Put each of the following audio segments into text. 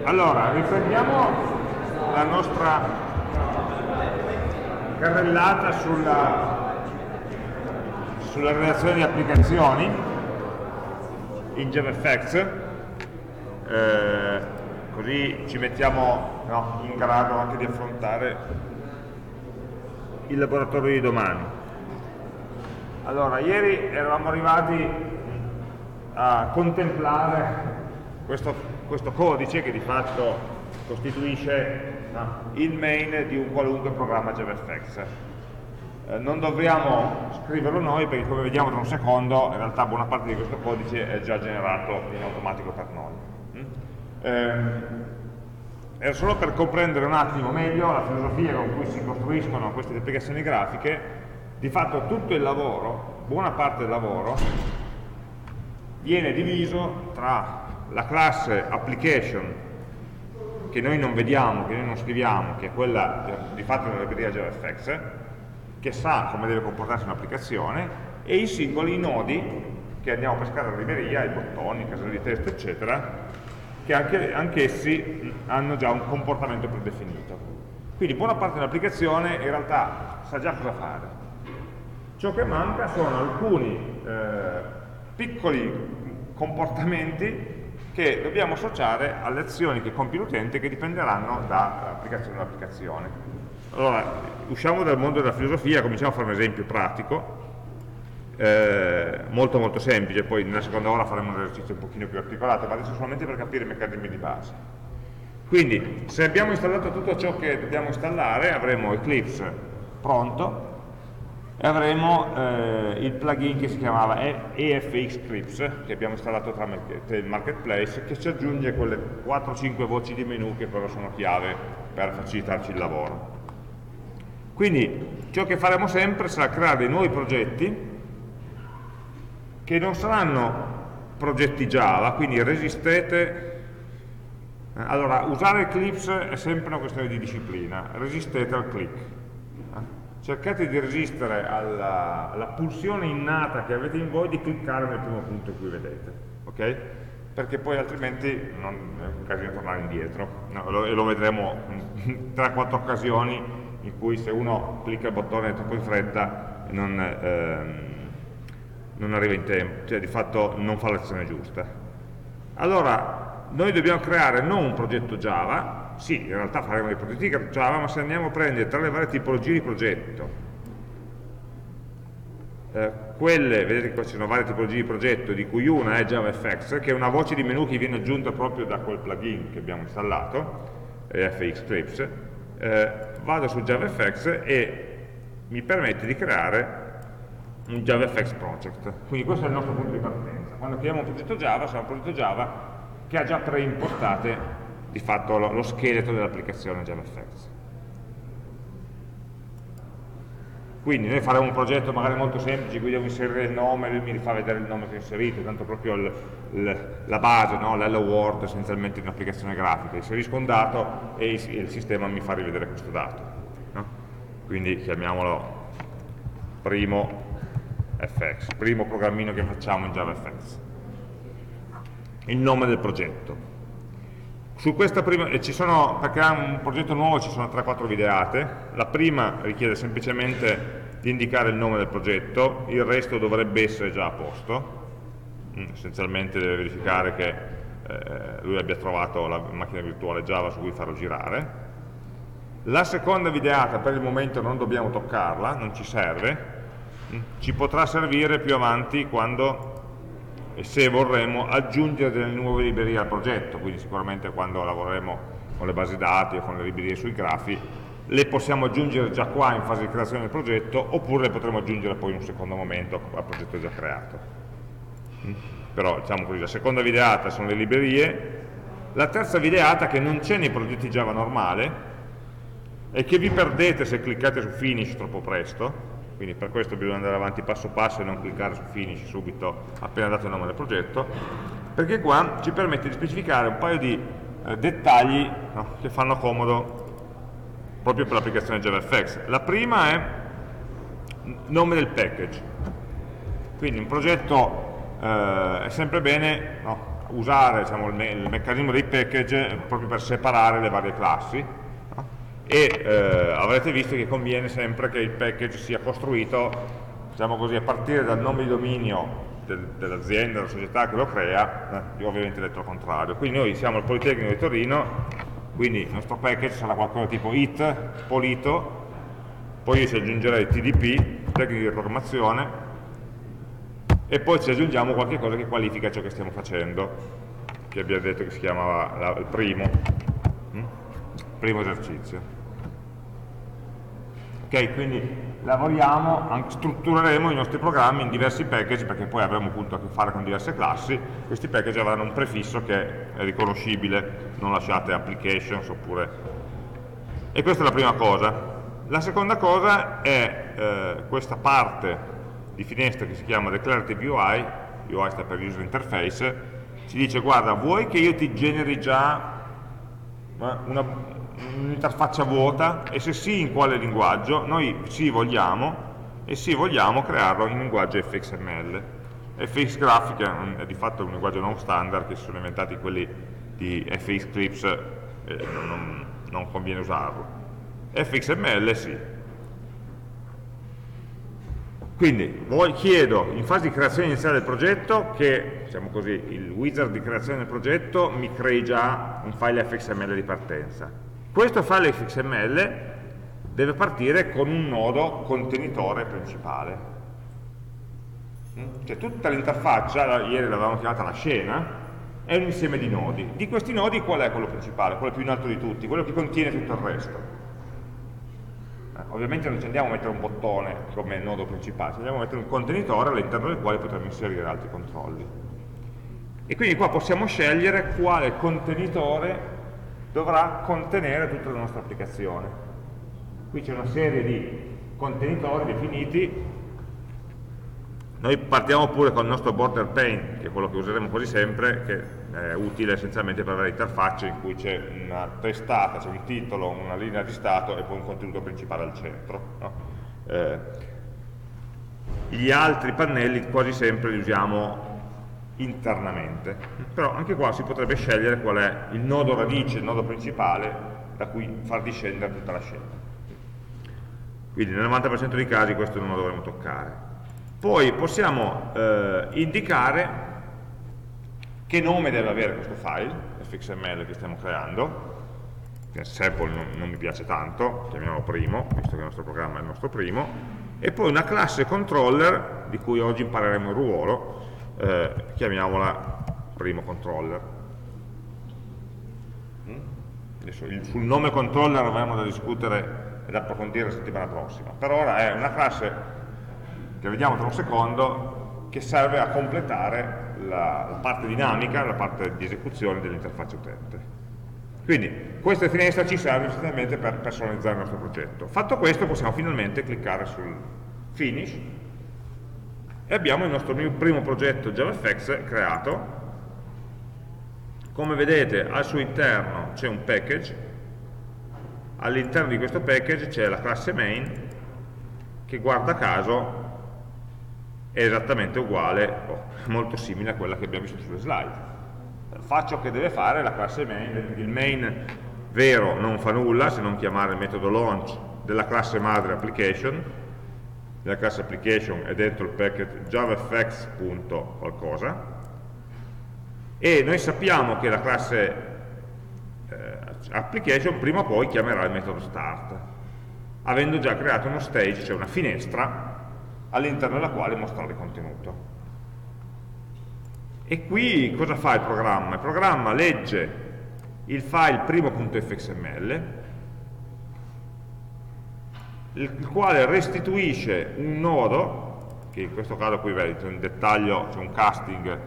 Allora, riprendiamo la nostra carrellata sulla redazione di applicazioni in JavaFX, così ci mettiamo in grado anche di affrontare il laboratorio di domani. Allora, ieri eravamo arrivati a contemplare questo codice che di fatto costituisce il main di un qualunque programma JavaFX. Non dovremmo scriverlo noi perché, come vediamo tra un secondo, in realtà buona parte di questo codice è già generato in automatico per noi. Era solo per comprendere un attimo meglio la filosofia con cui si costruiscono queste applicazioni grafiche. Di fatto tutto il lavoro, buona parte del lavoro, viene diviso tra la classe application, che noi non vediamo, che noi non scriviamo, che è quella di fatto della libreria JavaFX, che sa come deve comportarsi un'applicazione, e i singoli nodi che andiamo a pescare dalla libreria, i bottoni, i caselle di testo, eccetera, che anch'essi hanno già un comportamento predefinito. Quindi buona parte dell'applicazione in realtà sa già cosa fare. Ciò che manca sono alcuni piccoli comportamenti che dobbiamo associare alle azioni che compie l'utente, che dipenderanno dall'applicazione all'applicazione. Allora, usciamo dal mondo della filosofia, cominciamo a fare un esempio pratico, molto molto semplice, poi nella seconda ora faremo un esercizio un pochino più articolato, ma adesso solamente per capire i meccanismi di base. Quindi, se abbiamo installato tutto ciò che dobbiamo installare, avremo Eclipse pronto, e avremo il plugin che si chiamava EFX Scripts, che abbiamo installato tramite il marketplace, che ci aggiunge quelle 4-5 voci di menu che però sono chiave per facilitarci il lavoro. Quindi ciò che faremo sempre sarà creare dei nuovi progetti che non saranno progetti Java, quindi resistete. Allora, usare Eclipse è sempre una questione di disciplina, resistete al click. Cercate di resistere alla pulsione innata che avete in voi di cliccare nel primo punto in cui vedete, ok? Perché poi altrimenti non è un casino tornare indietro, e lo vedremo in 3-4 occasioni in cui se uno clicca il bottone troppo in fretta non arriva in tempo, cioè di fatto non fa l'azione giusta. Allora, noi dobbiamo creare non un progetto Java. Sì, in realtà faremo dei progetti Java, ma se andiamo a prendere tra le varie tipologie di progetto, vedete che qua ci sono varie tipologie di progetto, di cui una è JavaFX, che è una voce di menu che viene aggiunta proprio da quel plugin che abbiamo installato, FX Scripts. Vado su JavaFX e mi permette di creare un JavaFX project. Quindi questo è il nostro punto di partenza. Quando creiamo un progetto Java, sarà un progetto Java che ha già preimpostate di fatto lo scheletro dell'applicazione JavaFX. Quindi noi faremo un progetto magari molto semplice, in cui devo inserire il nome, lui mi rifà vedere il nome che ho inserito, tanto proprio la base, no? L'hello world essenzialmente di un'applicazione grafica. Inserisco un dato e il sistema mi fa rivedere questo dato. No? Quindi chiamiamolo primo FX, primo programmino che facciamo in JavaFX. Il nome del progetto. Su questa prima, per creare un progetto nuovo ci sono 3-4 videate. La prima richiede semplicemente di indicare il nome del progetto, il resto dovrebbe essere già a posto. Essenzialmente deve verificare che lui abbia trovato la macchina virtuale Java su cui farlo girare. La seconda videata per il momento non dobbiamo toccarla, non ci serve, ci potrà servire più avanti quando e se vorremmo aggiungere delle nuove librerie al progetto, quindi sicuramente quando lavoreremo con le basi dati o con le librerie sui grafi, le possiamo aggiungere già qua in fase di creazione del progetto, oppure le potremo aggiungere poi in un secondo momento al progetto già creato. Però diciamo così, la seconda videata sono le librerie, la terza videata, che non c'è nei progetti Java normale e che vi perdete se cliccate su Finish troppo presto. Quindi per questo bisogna andare avanti passo passo e non cliccare su Finish subito appena dato il nome del progetto, perché qua ci permette di specificare un paio di dettagli che fanno comodo proprio per l'applicazione JavaFX. La prima è nome del package. Quindi un progetto è sempre bene usare diciamo, il meccanismo dei package proprio per separare le varie classi, no? E avrete visto che conviene sempre che il package sia costruito, diciamo così, a partire dal nome di dominio dell'azienda, della società che lo crea, ovviamente detto al contrario. Quindi noi siamo al Politecnico di Torino, quindi il nostro package sarà qualcosa tipo it, polito, poi io ci aggiungerei TDP, tecniche di programmazione, e poi ci aggiungiamo qualche cosa che qualifica ciò che stiamo facendo, che abbiamo detto che si chiamava il primo esercizio. Ok, quindi lavoriamo, struttureremo i nostri programmi in diversi package, perché poi avremo appunto a che fare con diverse classi. Questi package avranno un prefisso che è riconoscibile, non lasciate applications oppure... E questa è la prima cosa. La seconda cosa è questa parte di finestra che si chiama Declarative UI, UI sta per User Interface, ci dice guarda, vuoi che io ti generi già un'interfaccia vuota, e se sì in quale linguaggio? Noi sì vogliamo, e sì vogliamo crearlo in linguaggio FXML. FX Graphic è di fatto un linguaggio non standard, che si sono inventati quelli di FXClipse, non conviene usarlo. FXML sì. Quindi chiedo in fase di creazione iniziale del progetto che, diciamo così, il wizard di creazione del progetto mi crei già un file FXML di partenza. Questo file FXML deve partire con un nodo contenitore principale. Cioè tutta l'interfaccia, ieri l'avevamo chiamata la scena, è un insieme di nodi. Di questi nodi qual è quello principale, quello più in alto di tutti, quello che contiene tutto il resto? Ovviamente non ci andiamo a mettere un bottone come nodo principale, ci andiamo a mettere un contenitore all'interno del quale potremo inserire altri controlli. E quindi qua possiamo scegliere quale contenitore dovrà contenere tutta la nostra applicazione. Qui c'è una serie di contenitori definiti. Noi partiamo pure con il nostro border pane, che è quello che useremo quasi sempre, che è utile essenzialmente per avere interfacce in cui c'è una testata, c'è un titolo, una linea di stato e poi un contenuto principale al centro, no? Gli altri pannelli quasi sempre li usiamo internamente, però anche qua si potrebbe scegliere qual è il nodo radice, il nodo principale da cui far discendere tutta la scena. Quindi nel 90% dei casi questo non lo dovremo toccare. Poi possiamo indicare che nome deve avere questo file, fxml che stiamo creando, che sample non mi piace tanto, chiamiamolo primo, visto che il nostro programma è il nostro primo, e poi una classe controller, di cui oggi impareremo il ruolo, chiamiamola primo controller. Adesso sul nome controller avremo da discutere ed approfondire la settimana prossima. Per ora è una classe che vediamo tra un secondo, che serve a completare la parte dinamica, la parte di esecuzione dell'interfaccia utente. Quindi questa finestra ci serve essenzialmente per personalizzare il nostro progetto. Fatto questo possiamo finalmente cliccare sul Finish e abbiamo il nostro primo progetto JavaFX creato. Come vedete al suo interno c'è un package, all'interno di questo package c'è la classe main che guarda caso è esattamente uguale, molto simile a quella che abbiamo visto sulle slide. Faccio che deve fare la classe main, il main vero non fa nulla se non chiamare il metodo launch della classe madre application, la classe application è dentro il packet javafx.qualcosa, e noi sappiamo che la classe application prima o poi chiamerà il metodo start, avendo già creato uno stage, cioè una finestra all'interno della quale mostrare il contenuto. E qui cosa fa il programma? Il programma legge il file primo.fxml, il quale restituisce un nodo, che in questo caso qui vedete in dettaglio c'è un casting,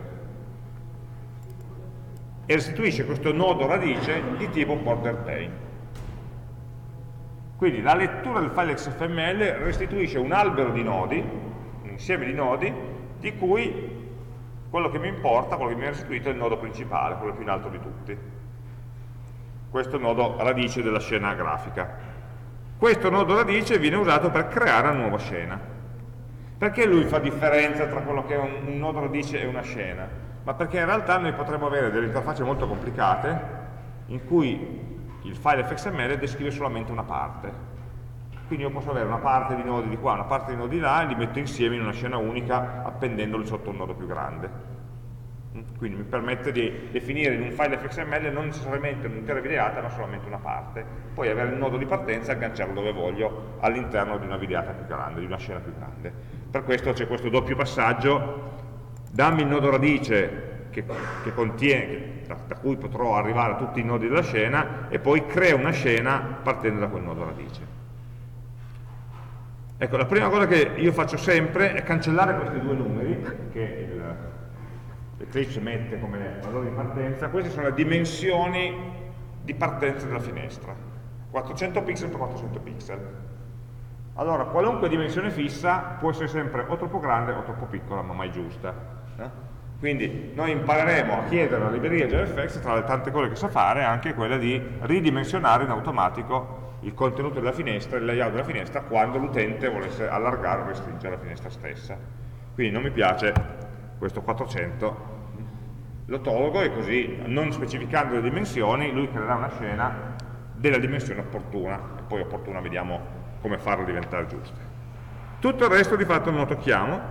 e restituisce questo nodo radice di tipo border pane. Quindi la lettura del file XML restituisce un albero di nodi, un insieme di nodi, di cui quello che mi importa, quello che mi ha restituito è il nodo principale, quello più in alto di tutti. Questo è il nodo radice della scena grafica. Questo nodo radice viene usato per creare una nuova scena. Perché lui fa differenza tra quello che è un nodo radice e una scena? Ma perché in realtà noi potremmo avere delle interfacce molto complicate in cui il file fxml descrive solamente una parte. Quindi io posso avere una parte di nodi di qua, una parte di nodi di là, e li metto insieme in una scena unica appendendoli sotto un nodo più grande. Quindi mi permette di definire in un file fxml non necessariamente un'intera videata, ma solamente una parte. Poi avere il nodo di partenza e agganciarlo dove voglio all'interno di una videata più grande, di una scena più grande. Per questo c'è questo doppio passaggio: dammi il nodo radice che contiene, da cui potrò arrivare a tutti i nodi della scena, e poi crea una scena partendo da quel nodo radice. Ecco, la prima cosa che io faccio sempre è cancellare questi due numeri che Eclipse mette come valori di partenza. Queste sono le dimensioni di partenza della finestra, 400 pixel per 400 pixel. Allora, qualunque dimensione fissa può essere sempre o troppo grande o troppo piccola, ma mai giusta. Quindi noi impareremo a chiedere alla libreria JavaFX, tra le tante cose che sa fare, anche quella di ridimensionare in automatico il contenuto della finestra, il layout della finestra, quando l'utente volesse allargare o restringere la finestra stessa. Quindi non mi piace questo 400, lo tolgo, e così, non specificando le dimensioni, lui creerà una scena della dimensione opportuna, e poi opportuna vediamo come farla diventare giusta. Tutto il resto di fatto non lo tocchiamo.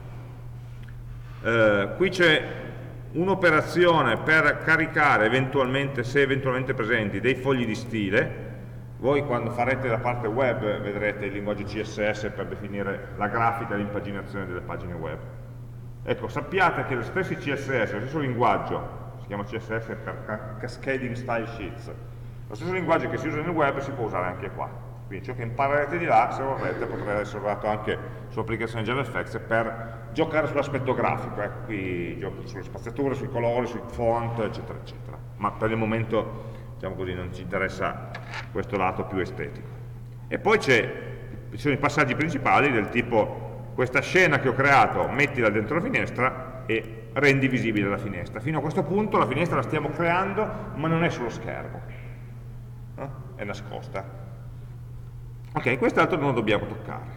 Qui c'è un'operazione per caricare eventualmente, se eventualmente presenti, dei fogli di stile. Voi quando farete la parte web vedrete il linguaggio CSS per definire la grafica e l'impaginazione delle pagine web. Ecco, sappiate che lo stesso CSS, lo stesso linguaggio, si chiama CSS per Cascading Style Sheets, lo stesso linguaggio che si usa nel web si può usare anche qua. Quindi ciò che imparerete di là, se vorrete, potrà essere usato anche su applicazioni JavaFX per giocare sull'aspetto grafico. Qui giochi sulle spaziature, sui colori, sui font, eccetera, eccetera. Ma per il momento, diciamo così, non ci interessa questo lato più estetico. E poi ci sono i passaggi principali del tipo: questa scena che ho creato, mettila dentro la finestra e rendi visibile la finestra. Fino a questo punto la finestra la stiamo creando, ma non è sullo schermo, è nascosta. Ok, quest'altro non lo dobbiamo toccare.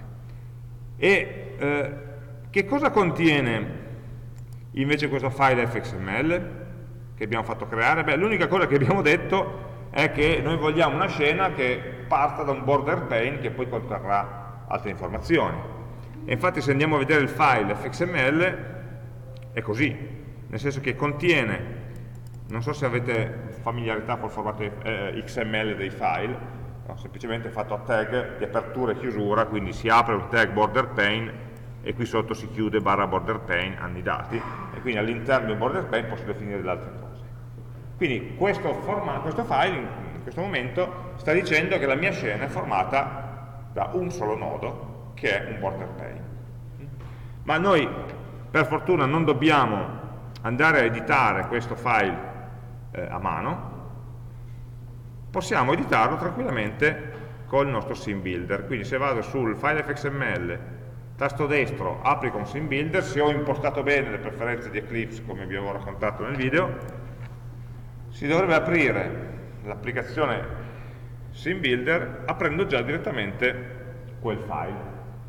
E che cosa contiene invece questo file fxml che abbiamo fatto creare? Beh, l'unica cosa che abbiamo detto è che noi vogliamo una scena che parta da un border pane che poi conterrà altre informazioni. E infatti, se andiamo a vedere il file fxml, è così, nel senso che contiene, non so se avete familiarità col formato XML dei file, semplicemente fatto a tag di apertura e chiusura, quindi si apre un tag border pane e qui sotto si chiude barra border pane annidati, e quindi all'interno del border pane posso definire delle altre cose. Quindi questo file in questo momento sta dicendo che la mia scena è formata da un solo nodo, che è un border pane. Ma noi per fortuna non dobbiamo andare a editare questo file a mano, possiamo editarlo tranquillamente con il nostro sim builder. Quindi se vado sul file fxml, tasto destro, apri con sim builder, se ho impostato bene le preferenze di Eclipse come vi avevo raccontato nel video, si dovrebbe aprire l'applicazione sim builder aprendo già direttamente quel file.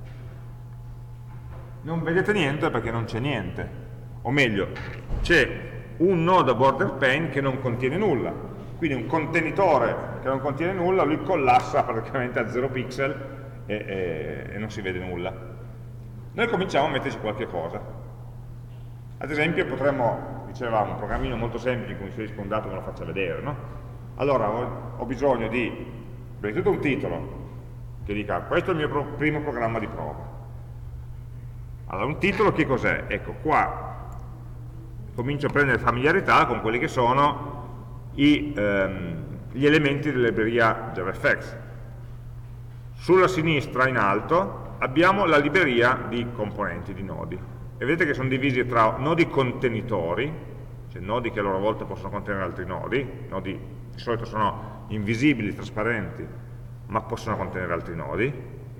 Non vedete niente perché non c'è niente, o meglio, c'è un nodo border pane che non contiene nulla. Quindi un contenitore che non contiene nulla, lui collassa praticamente a 0 pixel e non si vede nulla. Noi cominciamo a metterci qualche cosa. Ad esempio potremmo, dicevamo, un programmino molto semplice, come si è rispondato, me lo faccia vedere, no? Allora ho bisogno di, prima di tutto, un titolo che dica: questo è il mio primo programma di prova. Allora, un titolo che cos'è? Ecco, qua comincio a prendere familiarità con quelli che sono gli elementi della libreria JavaFX. Sulla sinistra in alto abbiamo la libreria di componenti, di nodi, e vedete che sono divisi tra nodi contenitori, cioè nodi che a loro volta possono contenere altri nodi. Nodi di solito sono invisibili, trasparenti, ma possono contenere altri nodi,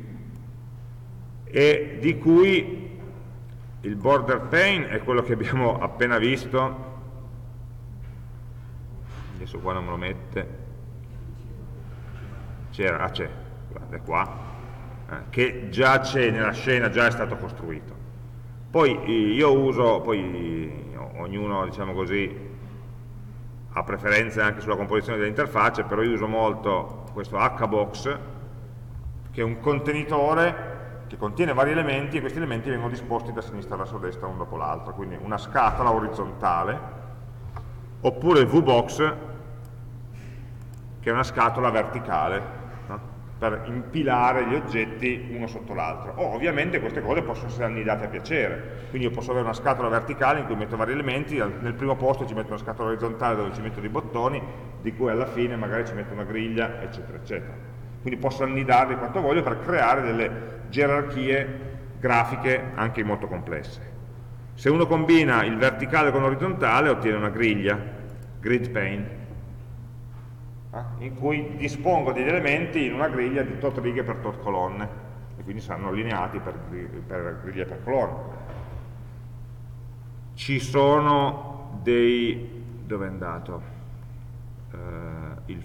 e di cui il border pane è quello che abbiamo appena visto. Adesso qua non me lo mette, c'è, guardate qua, che già c'è nella scena, già è stato costruito. Poi io uso, poi ognuno, diciamo così, ha preferenze anche sulla composizione delle interfacce, però io uso molto questo hbox, che è un contenitore che contiene vari elementi, e questi elementi vengono disposti da sinistra verso destra uno dopo l'altro, quindi una scatola orizzontale, oppure il VBox, che è una scatola verticale, no? Per impilare gli oggetti uno sotto l'altro. Ovviamente queste cose possono essere annidate a piacere, quindi io posso avere una scatola verticale in cui metto vari elementi, nel primo posto ci metto una scatola orizzontale dove ci metto dei bottoni, di cui alla fine magari ci metto una griglia, eccetera, eccetera. Quindi posso annidarli quanto voglio per creare delle gerarchie grafiche anche molto complesse. Se uno combina il verticale con l'orizzontale ottiene una griglia, grid pane, in cui dispongo degli elementi in una griglia di tot righe per tot colonne, e quindi saranno allineati per griglie per colonne. Ci sono dei... dove è andato? Il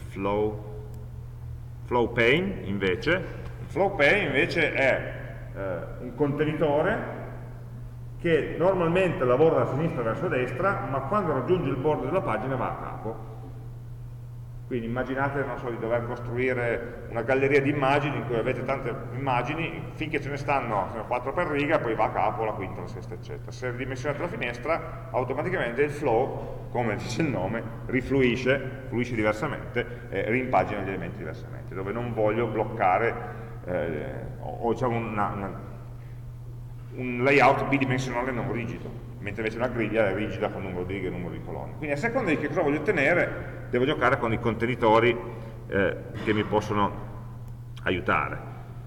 flow pane invece. Il flow pane invece è un contenitore che normalmente lavora da sinistra verso destra, ma quando raggiunge il bordo della pagina va a capo. Quindi immaginate, non so, di dover costruire una galleria di immagini in cui avete tante immagini, finché ce ne stanno 4 per riga, poi va a capo, la quinta, la sesta, eccetera. Se ridimensionate la finestra, automaticamente il flow, come dice il nome, fluisce diversamente e rimpagina gli elementi diversamente, dove non voglio bloccare o diciamo un layout bidimensionale non rigido, mentre invece una griglia è rigida con numero di righe e numero di colonne. Quindi a seconda di che cosa voglio ottenere, devo giocare con i contenitori che mi possono aiutare.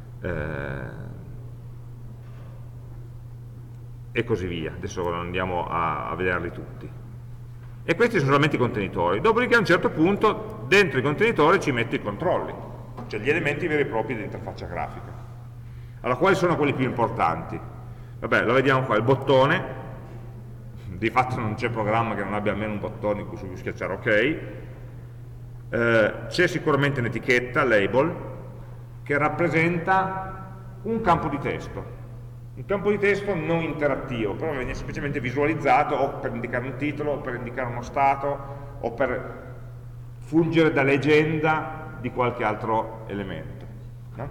E così via. Adesso andiamo a vederli tutti. E questi sono solamente i contenitori. Dopodiché a un certo punto dentro i contenitori ci metto i controlli, cioè gli elementi veri e propri dell'interfaccia grafica. Allora, quali sono quelli più importanti? Vabbè, lo vediamo qua, il bottone. Di fatto non c'è programma che non abbia almeno un bottone in cui subito schiacciare ok. C'è sicuramente un'etichetta, label, che rappresenta un campo di testo. Un campo di testo non interattivo, però viene semplicemente visualizzato o per indicare un titolo, o per indicare uno stato, o per fungere da leggenda di qualche altro elemento. No?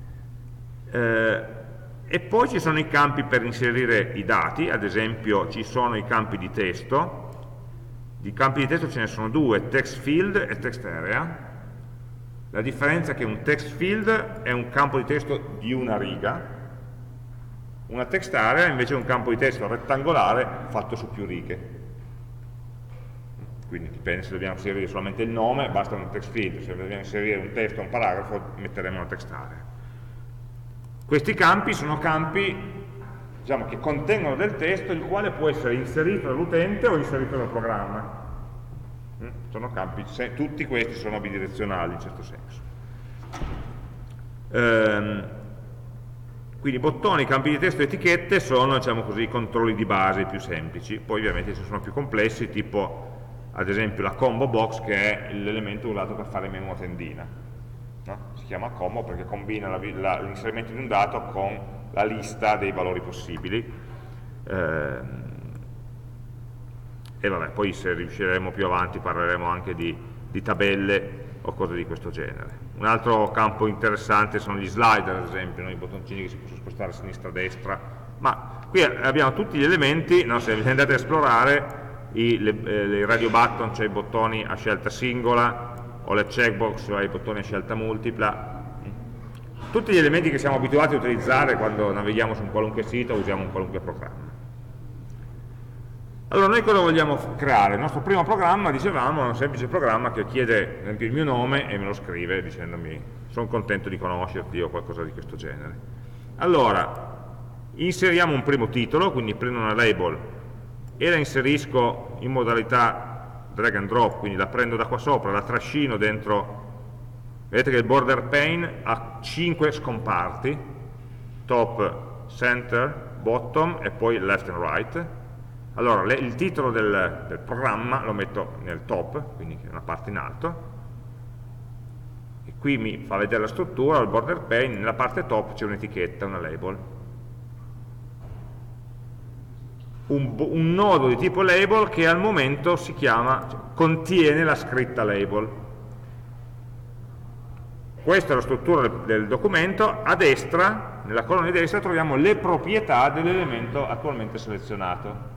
E poi ci sono i campi per inserire i dati, ad esempio ci sono i campi di testo. Di campi di testo ce ne sono due, text field e text area. La differenza è che un text field è un campo di testo di una riga, una text area invece è un campo di testo rettangolare fatto su più righe. Quindi dipende se dobbiamo inserire solamente il nome, basta un text field, se dobbiamo inserire un testo o un paragrafo metteremo una text area. Questi campi sono campi, diciamo, che contengono del testo il quale può essere inserito dall'utente o inserito dal programma. Sono campi, tutti questi sono bidirezionali in certo senso. Quindi bottoni, campi di testo e etichette sono, diciamo così, i controlli di base più semplici. Poi ovviamente ci sono più complessi, tipo ad esempio la combo box, che è l'elemento usato per fare menu a tendina. No? Si chiama combo perché combina l'inserimento di un dato con la lista dei valori possibili. E vabbè, poi se riusciremo più avanti parleremo anche di tabelle o cose di questo genere. Un altro campo interessante sono gli slider, ad esempio, i bottoncini che si possono spostare a sinistra e a destra, ma qui abbiamo tutti gli elementi, no? Se andate a esplorare i radio button, cioè i bottoni a scelta singola, o le checkbox, cioè i bottoni a scelta multipla, tutti gli elementi che siamo abituati a utilizzare quando navighiamo su un qualunque sito o usiamo un qualunque programma. Allora, noi cosa vogliamo creare? Il nostro primo programma, dicevamo, è un semplice programma che chiede, ad esempio, il mio nome e me lo scrive dicendomi sono contento di conoscerti o qualcosa di questo genere. Allora, inseriamo un primo titolo, quindi prendo una label e la inserisco in modalità drag and drop, quindi la prendo da qua sopra, la trascino dentro. Vedete che il border pane ha 5 scomparti, top, center, bottom e poi left and right. Allora, il titolo del programma lo metto nel top, quindi una parte in alto, e qui mi fa vedere la struttura, il border pane, nella parte top c'è un'etichetta, una label. un nodo di tipo label che al momento si chiama, cioè, contiene la scritta label. Questa è la struttura del documento. A destra, nella colonna di destra, troviamo le proprietà dell'elemento attualmente selezionato.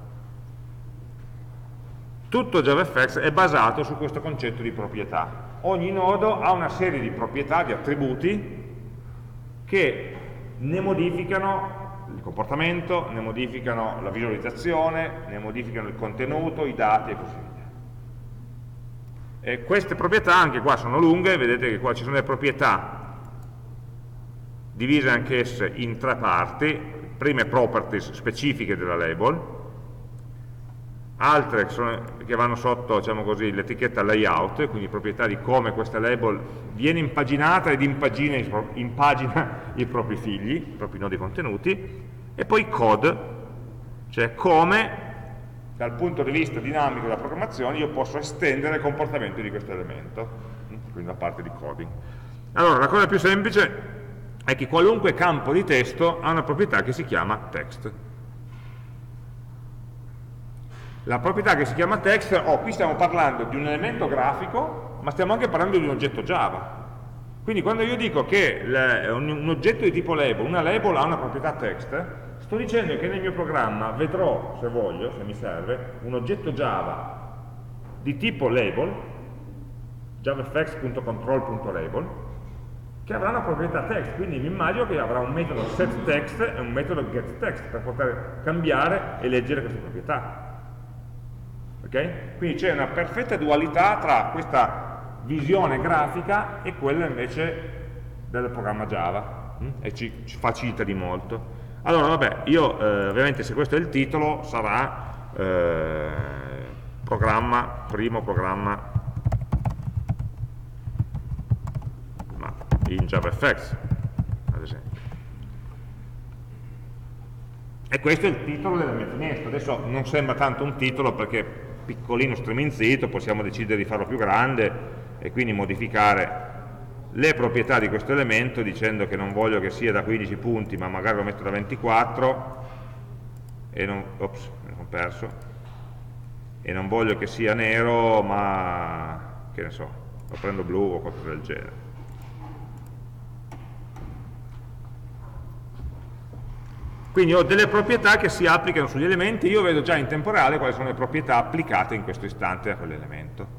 Tutto JavaFX è basato su questo concetto di proprietà. Ogni nodo ha una serie di proprietà, di attributi, che ne modificano il comportamento, ne modificano la visualizzazione, ne modificano il contenuto, i dati e così via. E queste proprietà anche qua sono lunghe, vedete che qua ci sono le proprietà divise anch'esse in tre parti, prime properties specifiche della label, altre che vanno sotto, diciamo così, l'etichetta layout, quindi proprietà di come questa label viene impaginata ed impagina i propri figli, i propri nodi contenuti, e poi code, cioè come dal punto di vista dinamico della programmazione io posso estendere il comportamento di questo elemento, quindi la parte di coding. Allora, la cosa più semplice è che qualunque campo di testo ha una proprietà che si chiama text. La proprietà che si chiama text, qui stiamo parlando di un elemento grafico, ma stiamo anche parlando di un oggetto Java. Quindi quando io dico che un oggetto di tipo label, una label ha una proprietà text, sto dicendo che nel mio programma vedrò, se voglio, se mi serve, un oggetto Java di tipo label, javafx.control.label, che avrà una proprietà text, quindi mi immagino che avrà un metodo setText e un metodo getText per poter cambiare e leggere queste proprietà. Okay? Quindi c'è una perfetta dualità tra questa visione grafica e quella invece del programma Java, e ci facilita di molto. Allora, vabbè, io ovviamente se questo è il titolo sarà primo programma in JavaFX, ad esempio. E questo è il titolo della mia finestra. Adesso non sembra tanto un titolo perché piccolino, striminzito, possiamo decidere di farlo più grande e quindi modificare le proprietà di questo elemento dicendo che non voglio che sia da 15 punti ma magari lo metto da 24 e non, ops, me l'ho perso, e non voglio che sia nero ma che ne so, lo prendo blu o qualcosa del genere. Quindi ho delle proprietà che si applicano sugli elementi, io vedo già in tempo reale quali sono le proprietà applicate in questo istante a quell'elemento.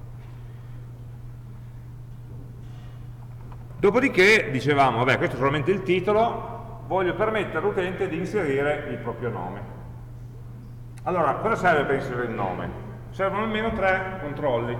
Dopodiché dicevamo, vabbè, questo è solamente il titolo, voglio permettere all'utente di inserire il proprio nome. Allora, cosa serve per inserire il nome? Servono almeno 3 controlli.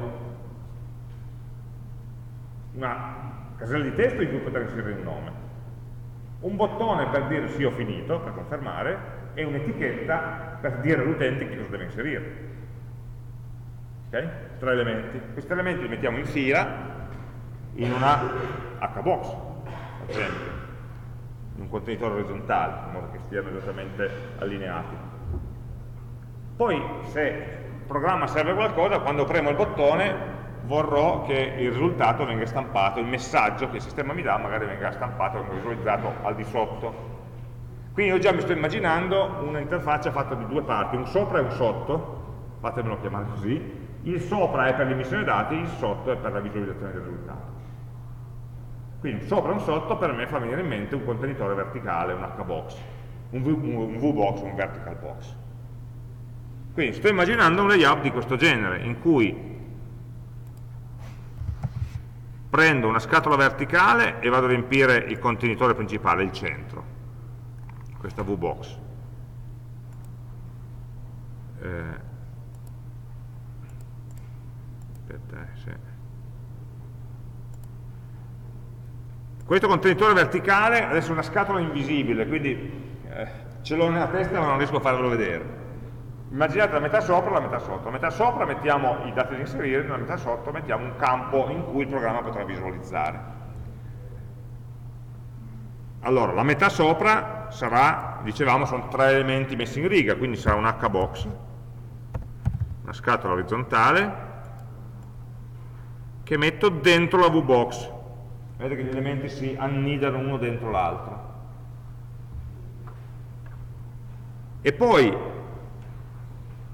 Una casella di testo in cui poter inserire il nome, un bottone per dire sì ho finito, per confermare, e un'etichetta per dire all'utente che cosa deve inserire. Ok? 3 elementi. Questi elementi li mettiamo in fila in una hbox, ad esempio, in un contenitore orizzontale, in modo che stiano esattamente allineati. Poi, se il programma serve a qualcosa, quando premo il bottone vorrò che il risultato venga stampato, il messaggio che il sistema mi dà magari venga stampato, venga visualizzato al di sotto. Quindi io già mi sto immaginando un'interfaccia fatta di 2 parti, un sopra e un sotto, fatemelo chiamare così. Il sopra è per l'emissione dati, il sotto è per la visualizzazione del risultato. Quindi un sopra e un sotto per me fa venire in mente un contenitore verticale, un hbox, un VBox, un vertical box. Quindi sto immaginando un layout di questo genere, in cui prendo una scatola verticale e vado a riempire il contenitore principale, il centro, questa VBox. Questo contenitore verticale adesso è una scatola invisibile, quindi ce l'ho nella testa ma non riesco a farvelo vedere. Immaginate la metà sopra e la metà sotto. La metà sopra mettiamo i dati da inserire, nella metà sotto mettiamo un campo in cui il programma potrà visualizzare. Allora, la metà sopra sarà, dicevamo, sono 3 elementi messi in riga, quindi sarà un hbox, una scatola orizzontale, che metto dentro la VBox. Vedete che gli elementi si annidano uno dentro l'altro. E poi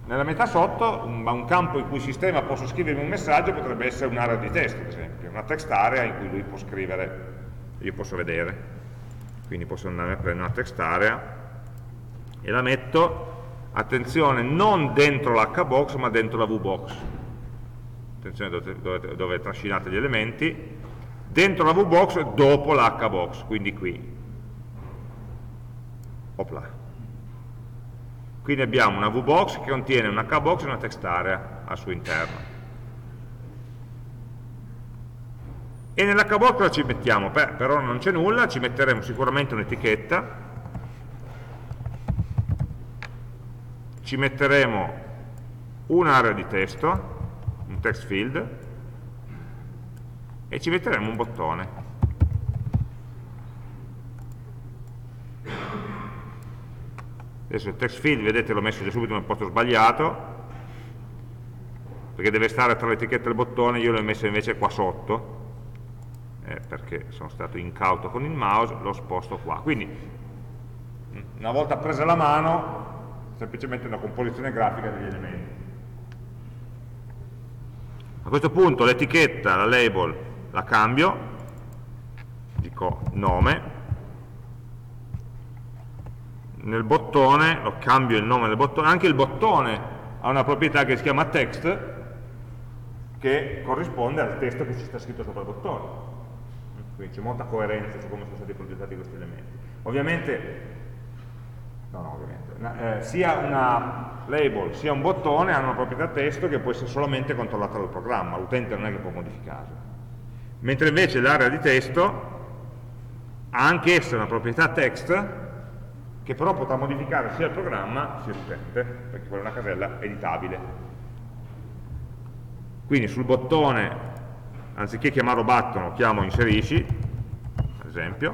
nella metà sotto, un campo in cui il sistema possa scrivermi un messaggio potrebbe essere un'area di testo, ad esempio, una text area in cui lui può scrivere, io posso vedere. Quindi posso andare a prendere una text area e la metto, attenzione, non dentro l'hbox ma dentro la vbox. Attenzione dove trascinate gli elementi, dentro la vbox dopo l'hbox, quindi qui. Opla. Quindi abbiamo una vbox che contiene un hbox e una text area al suo interno. E nell'hbox cosa ci mettiamo? Per ora non c'è nulla, ci metteremo sicuramente un'etichetta, ci metteremo un'area di testo, un text field, e ci metteremo un bottone. Adesso il text field, vedete, l'ho messo già subito nel posto sbagliato, perché deve stare tra l'etichetta e il bottone, io l'ho messo invece qua sotto, perché sono stato incauto con il mouse, lo sposto qua. Quindi, una volta presa la mano, semplicemente una composizione grafica degli elementi. A questo punto l'etichetta, la label, la cambio, dico nome, nel bottone, lo cambio il nome del bottone, anche il bottone ha una proprietà che si chiama text, che corrisponde al testo che ci sta scritto sopra il bottone. Quindi c'è molta coerenza su come sono stati progettati questi elementi. Ovviamente, sia una label sia un bottone hanno una proprietà testo che può essere solamente controllata dal programma, l'utente non è che può modificarla. Mentre invece l'area di testo ha anche essa una proprietà text che però potrà modificare sia il programma sia l'utente, perché quella è una casella editabile. Quindi sul bottone, anziché chiamarlo button, lo chiamo inserisci, ad esempio,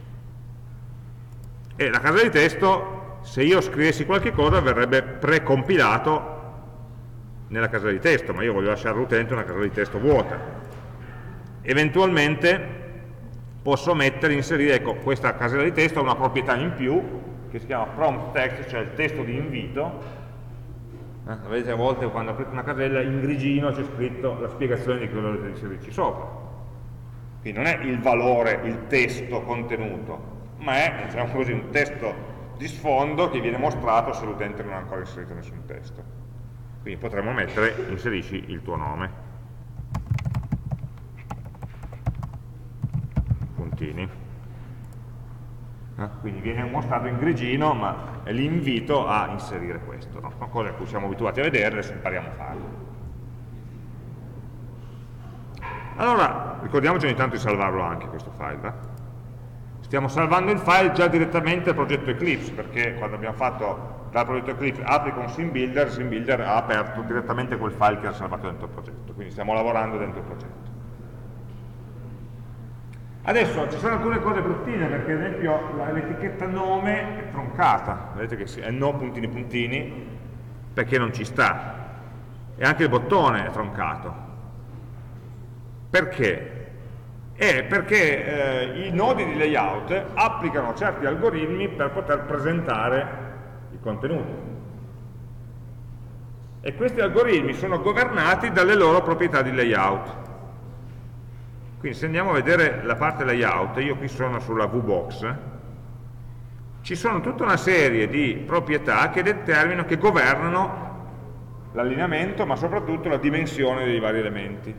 e la casella di testo, se io scrivessi qualche cosa, verrebbe precompilato nella casella di testo, ma io voglio lasciare all'utente una casella di testo vuota. Eventualmente posso inserire, ecco, questa casella di testo ha una proprietà in più, che si chiama prompt text, cioè il testo di invito. Vedete, a volte quando aprite una casella in grigino c'è scritto la spiegazione di cosa dovete inserirci sopra. Quindi non è il valore, il testo contenuto, ma è, diciamo così, un testo di sfondo che viene mostrato se l'utente non ha ancora inserito nessun testo. Quindi potremmo mettere inserisci il tuo nome. Puntini. Quindi viene mostrato in grigino, ma è l'invito a inserire questo, no? Sono cose a cui siamo abituati a vedere, adesso impariamo a farle. Allora, ricordiamoci ogni tanto di salvarlo anche questo file. Stiamo salvando il file già direttamente al progetto Eclipse, perché quando abbiamo fatto dal progetto Eclipse apri con SimBuilder ha aperto direttamente quel file che era salvato dentro il progetto, quindi stiamo lavorando dentro il progetto. Adesso ci sono alcune cose bruttine, perché ad esempio l'etichetta nome è troncata, vedete che è no puntini puntini, perché non ci sta, e anche il bottone è troncato. Perché? Perché i nodi di layout applicano certi algoritmi per poter presentare il contenuto, e questi algoritmi sono governati dalle loro proprietà di layout. Quindi se andiamo a vedere la parte layout, io qui sono sulla VBox, ci sono tutta una serie di proprietà che determinano, che governano l'allineamento, ma soprattutto la dimensione dei vari elementi.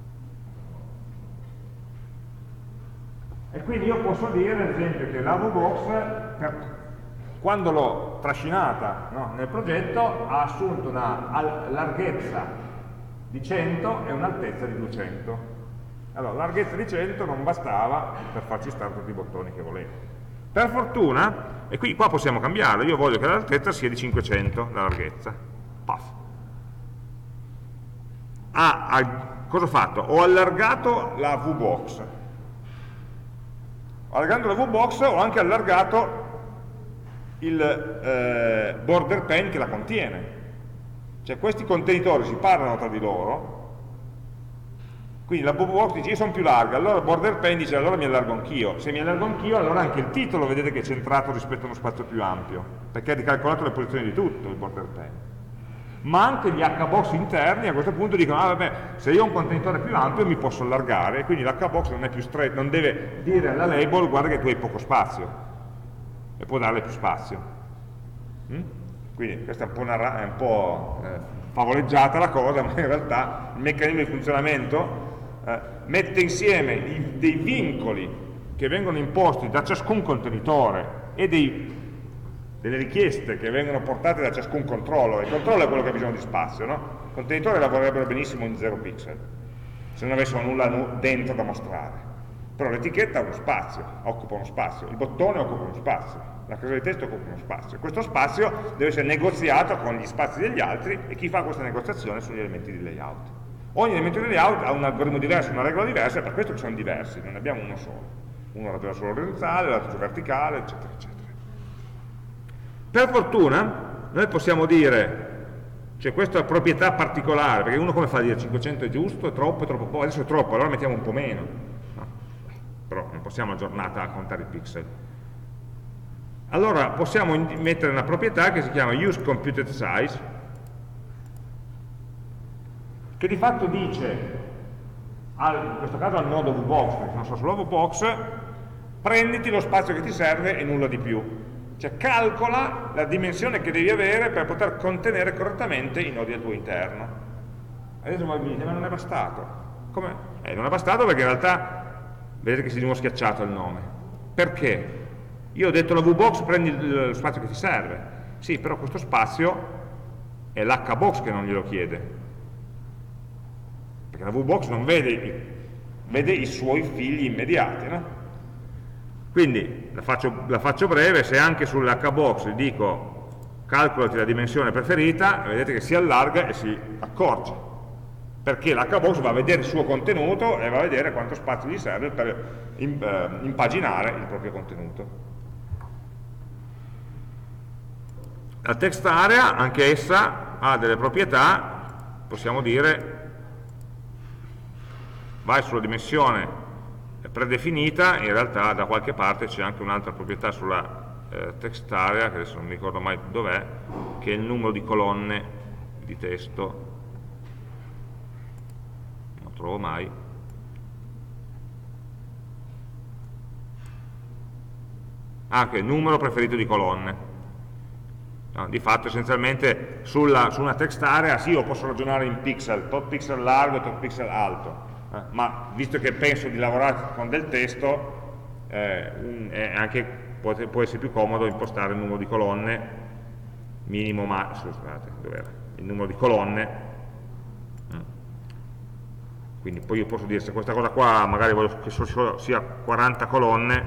E quindi io posso dire, ad esempio, che la VBox, quando l'ho trascinata, no, nel progetto, ha assunto una larghezza di 100 e un'altezza di 200. Allora, la larghezza di 100 non bastava per farci stare tutti i bottoni che volevo. Per fortuna, e qua possiamo cambiarlo, io voglio che l'altezza sia di 500, la larghezza. Paf. Cosa ho fatto? Ho allargato la VBox. Allargando la VBox ho anche allargato il border pane che la contiene. Cioè questi contenitori si parlano tra di loro. Quindi la VBox dice io sono più larga, allora il border pane dice allora mi allargo anch'io. Se mi allargo anch'io, allora anche il titolo vedete che è centrato rispetto a uno spazio più ampio, perché ha ricalcolato le posizioni di tutto il border pane. ma anche gli hbox interni a questo punto dicono, ah vabbè, se io ho un contenitore più ampio mi posso allargare, quindi l'hbox non è più stretto, non deve dire alla label guarda che tu hai poco spazio, e può darle più spazio. Quindi questa è un po' favoleggiata la cosa, ma in realtà il meccanismo di funzionamento mette insieme dei vincoli che vengono imposti da ciascun contenitore e delle richieste che vengono portate da ciascun controller. Il controller è quello che ha bisogno di spazio, no? I contenitori lavorerebbero benissimo in 0 pixel, se non avessero nulla dentro da mostrare. Però l'etichetta ha uno spazio, occupa uno spazio, il bottone occupa uno spazio, la casella di testo occupa uno spazio. Questo spazio deve essere negoziato con gli spazi degli altri e chi fa questa negoziazione sono gli elementi di layout. Ogni elemento di layout ha un algoritmo diverso, una regola diversa, e per questo che sono diversi, non ne abbiamo uno solo. Uno ragiona solo orizzontale, l'altro verticale, eccetera, eccetera. Per fortuna noi possiamo dire, cioè questa è una proprietà particolare, perché uno come fa a dire 500 è giusto, è troppo poco, adesso è troppo, allora mettiamo un po' meno. No. Però non possiamo a giornata contare i pixel. Allora possiamo mettere una proprietà che si chiama useComputed_size, che di fatto dice, in questo caso al nodo VBox, perché non so solo VBox, prenditi lo spazio che ti serve e nulla di più. Cioè calcola la dimensione che devi avere per poter contenere correttamente i nodi al tuo interno. Adesso mi dite, ma non è bastato. Come? Non è bastato perché in realtà vedete che si è di nuovo schiacciato il nome. Perché? Io ho detto alla VBox prendi lo spazio che ti serve. Sì, però questo spazio è l'HBox che non glielo chiede. Perché la VBox non vede i suoi figli immediati, no? Quindi la faccio breve, se anche sull'HBox dico calcolati la dimensione preferita, vedete che si allarga e si accorge, perché l'HBox va a vedere il suo contenuto e va a vedere quanto spazio gli serve per impaginare il proprio contenuto. La text area, anche essa, ha delle proprietà, possiamo dire vai sulla dimensione predefinita, in realtà da qualche parte c'è anche un'altra proprietà sulla text area, che adesso non mi ricordo mai dov'è, che è il numero di colonne di testo, non lo trovo mai. Che è il numero preferito di colonne. No, di fatto essenzialmente su una text area sì, io posso ragionare in pixel, tot pixel largo e tot pixel alto, ma visto che penso di lavorare con del testo, può essere più comodo impostare il numero di colonne minimo, scusate, dov'era? Il numero di colonne, quindi poi io posso dire se questa cosa qua magari voglio che sia 40 colonne,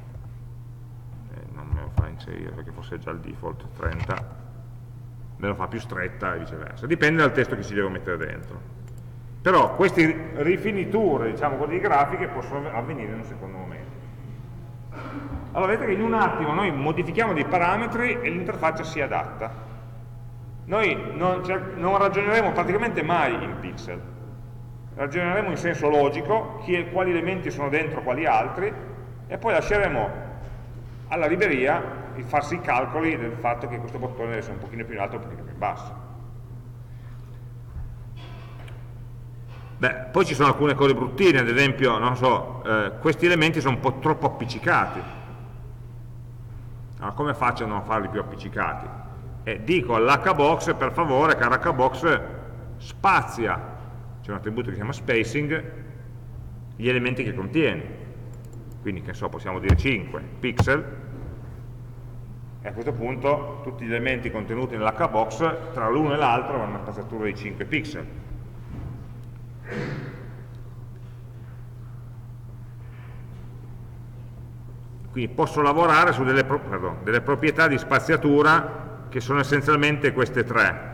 non me lo fa inserire perché forse è già il default 30, me lo fa più stretta e viceversa, dipende dal testo che ci devo mettere dentro. Però queste rifiniture, diciamo così, grafiche possono avvenire in un secondo momento. Allora vedete che in un attimo noi modifichiamo dei parametri e l'interfaccia si adatta. Noi non ragioneremo praticamente mai in pixel, ragioneremo in senso logico, quali elementi sono dentro quali altri, e poi lasceremo alla libreria il farsi i calcoli del fatto che questo bottone deve essere un pochino più in alto o un pochino più in basso. Poi ci sono alcune cose bruttine, ad esempio, non so, questi elementi sono un po' troppo appiccicati. Allora, come faccio a non farli più appiccicati? Dico all'hbox, per favore, caro hbox, spazia, c'è un attributo che si chiama spacing, gli elementi che contiene. Quindi, che so, possiamo dire 5 pixel, e a questo punto tutti gli elementi contenuti nell'hbox, tra l'uno e l'altro, hanno una spaziatura di 5 pixel. Quindi posso lavorare su delle proprietà di spaziatura che sono essenzialmente queste tre.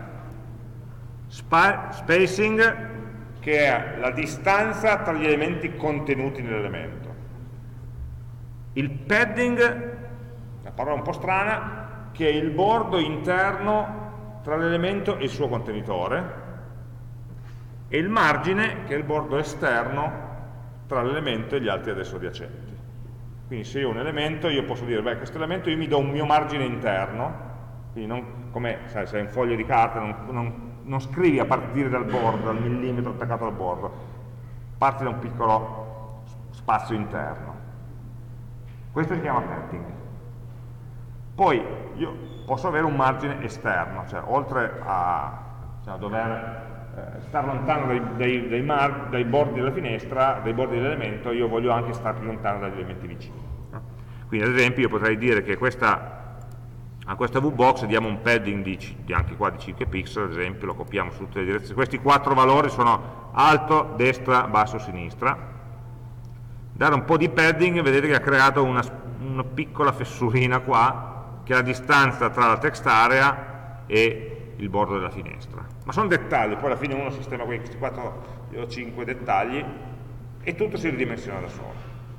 Spacing, che è la distanza tra gli elementi contenuti nell'elemento. Il padding, una parola un po' strana, che è il bordo interno tra l'elemento e il suo contenitore, e il margine, che è il bordo esterno tra l'elemento e gli altri ad esso adiacenti. Quindi se io ho un elemento, io posso dire, beh, questo elemento io mi do un mio margine interno, quindi non come, sai, se hai un foglio di carta, non non scrivi a partire dal bordo, dal millimetro attaccato al bordo, parti da un piccolo spazio interno. Questo si chiama padding. Poi io posso avere un margine esterno, cioè oltre a dover stare lontano dai bordi della finestra, dai bordi dell'elemento, io voglio anche stare più lontano dagli elementi vicini. Quindi ad esempio io potrei dire che a questa VBox diamo un padding anche qua di 5 pixel, ad esempio, lo copiamo su tutte le direzioni. Questi 4 valori sono alto, destra, basso, sinistra. Dare un po' di padding, vedete che ha creato una piccola fessurina qua, che è la distanza tra la text area e il bordo della finestra. Ma sono dettagli, poi alla fine uno sistema questi 4 o 5 dettagli e tutto si ridimensiona da solo.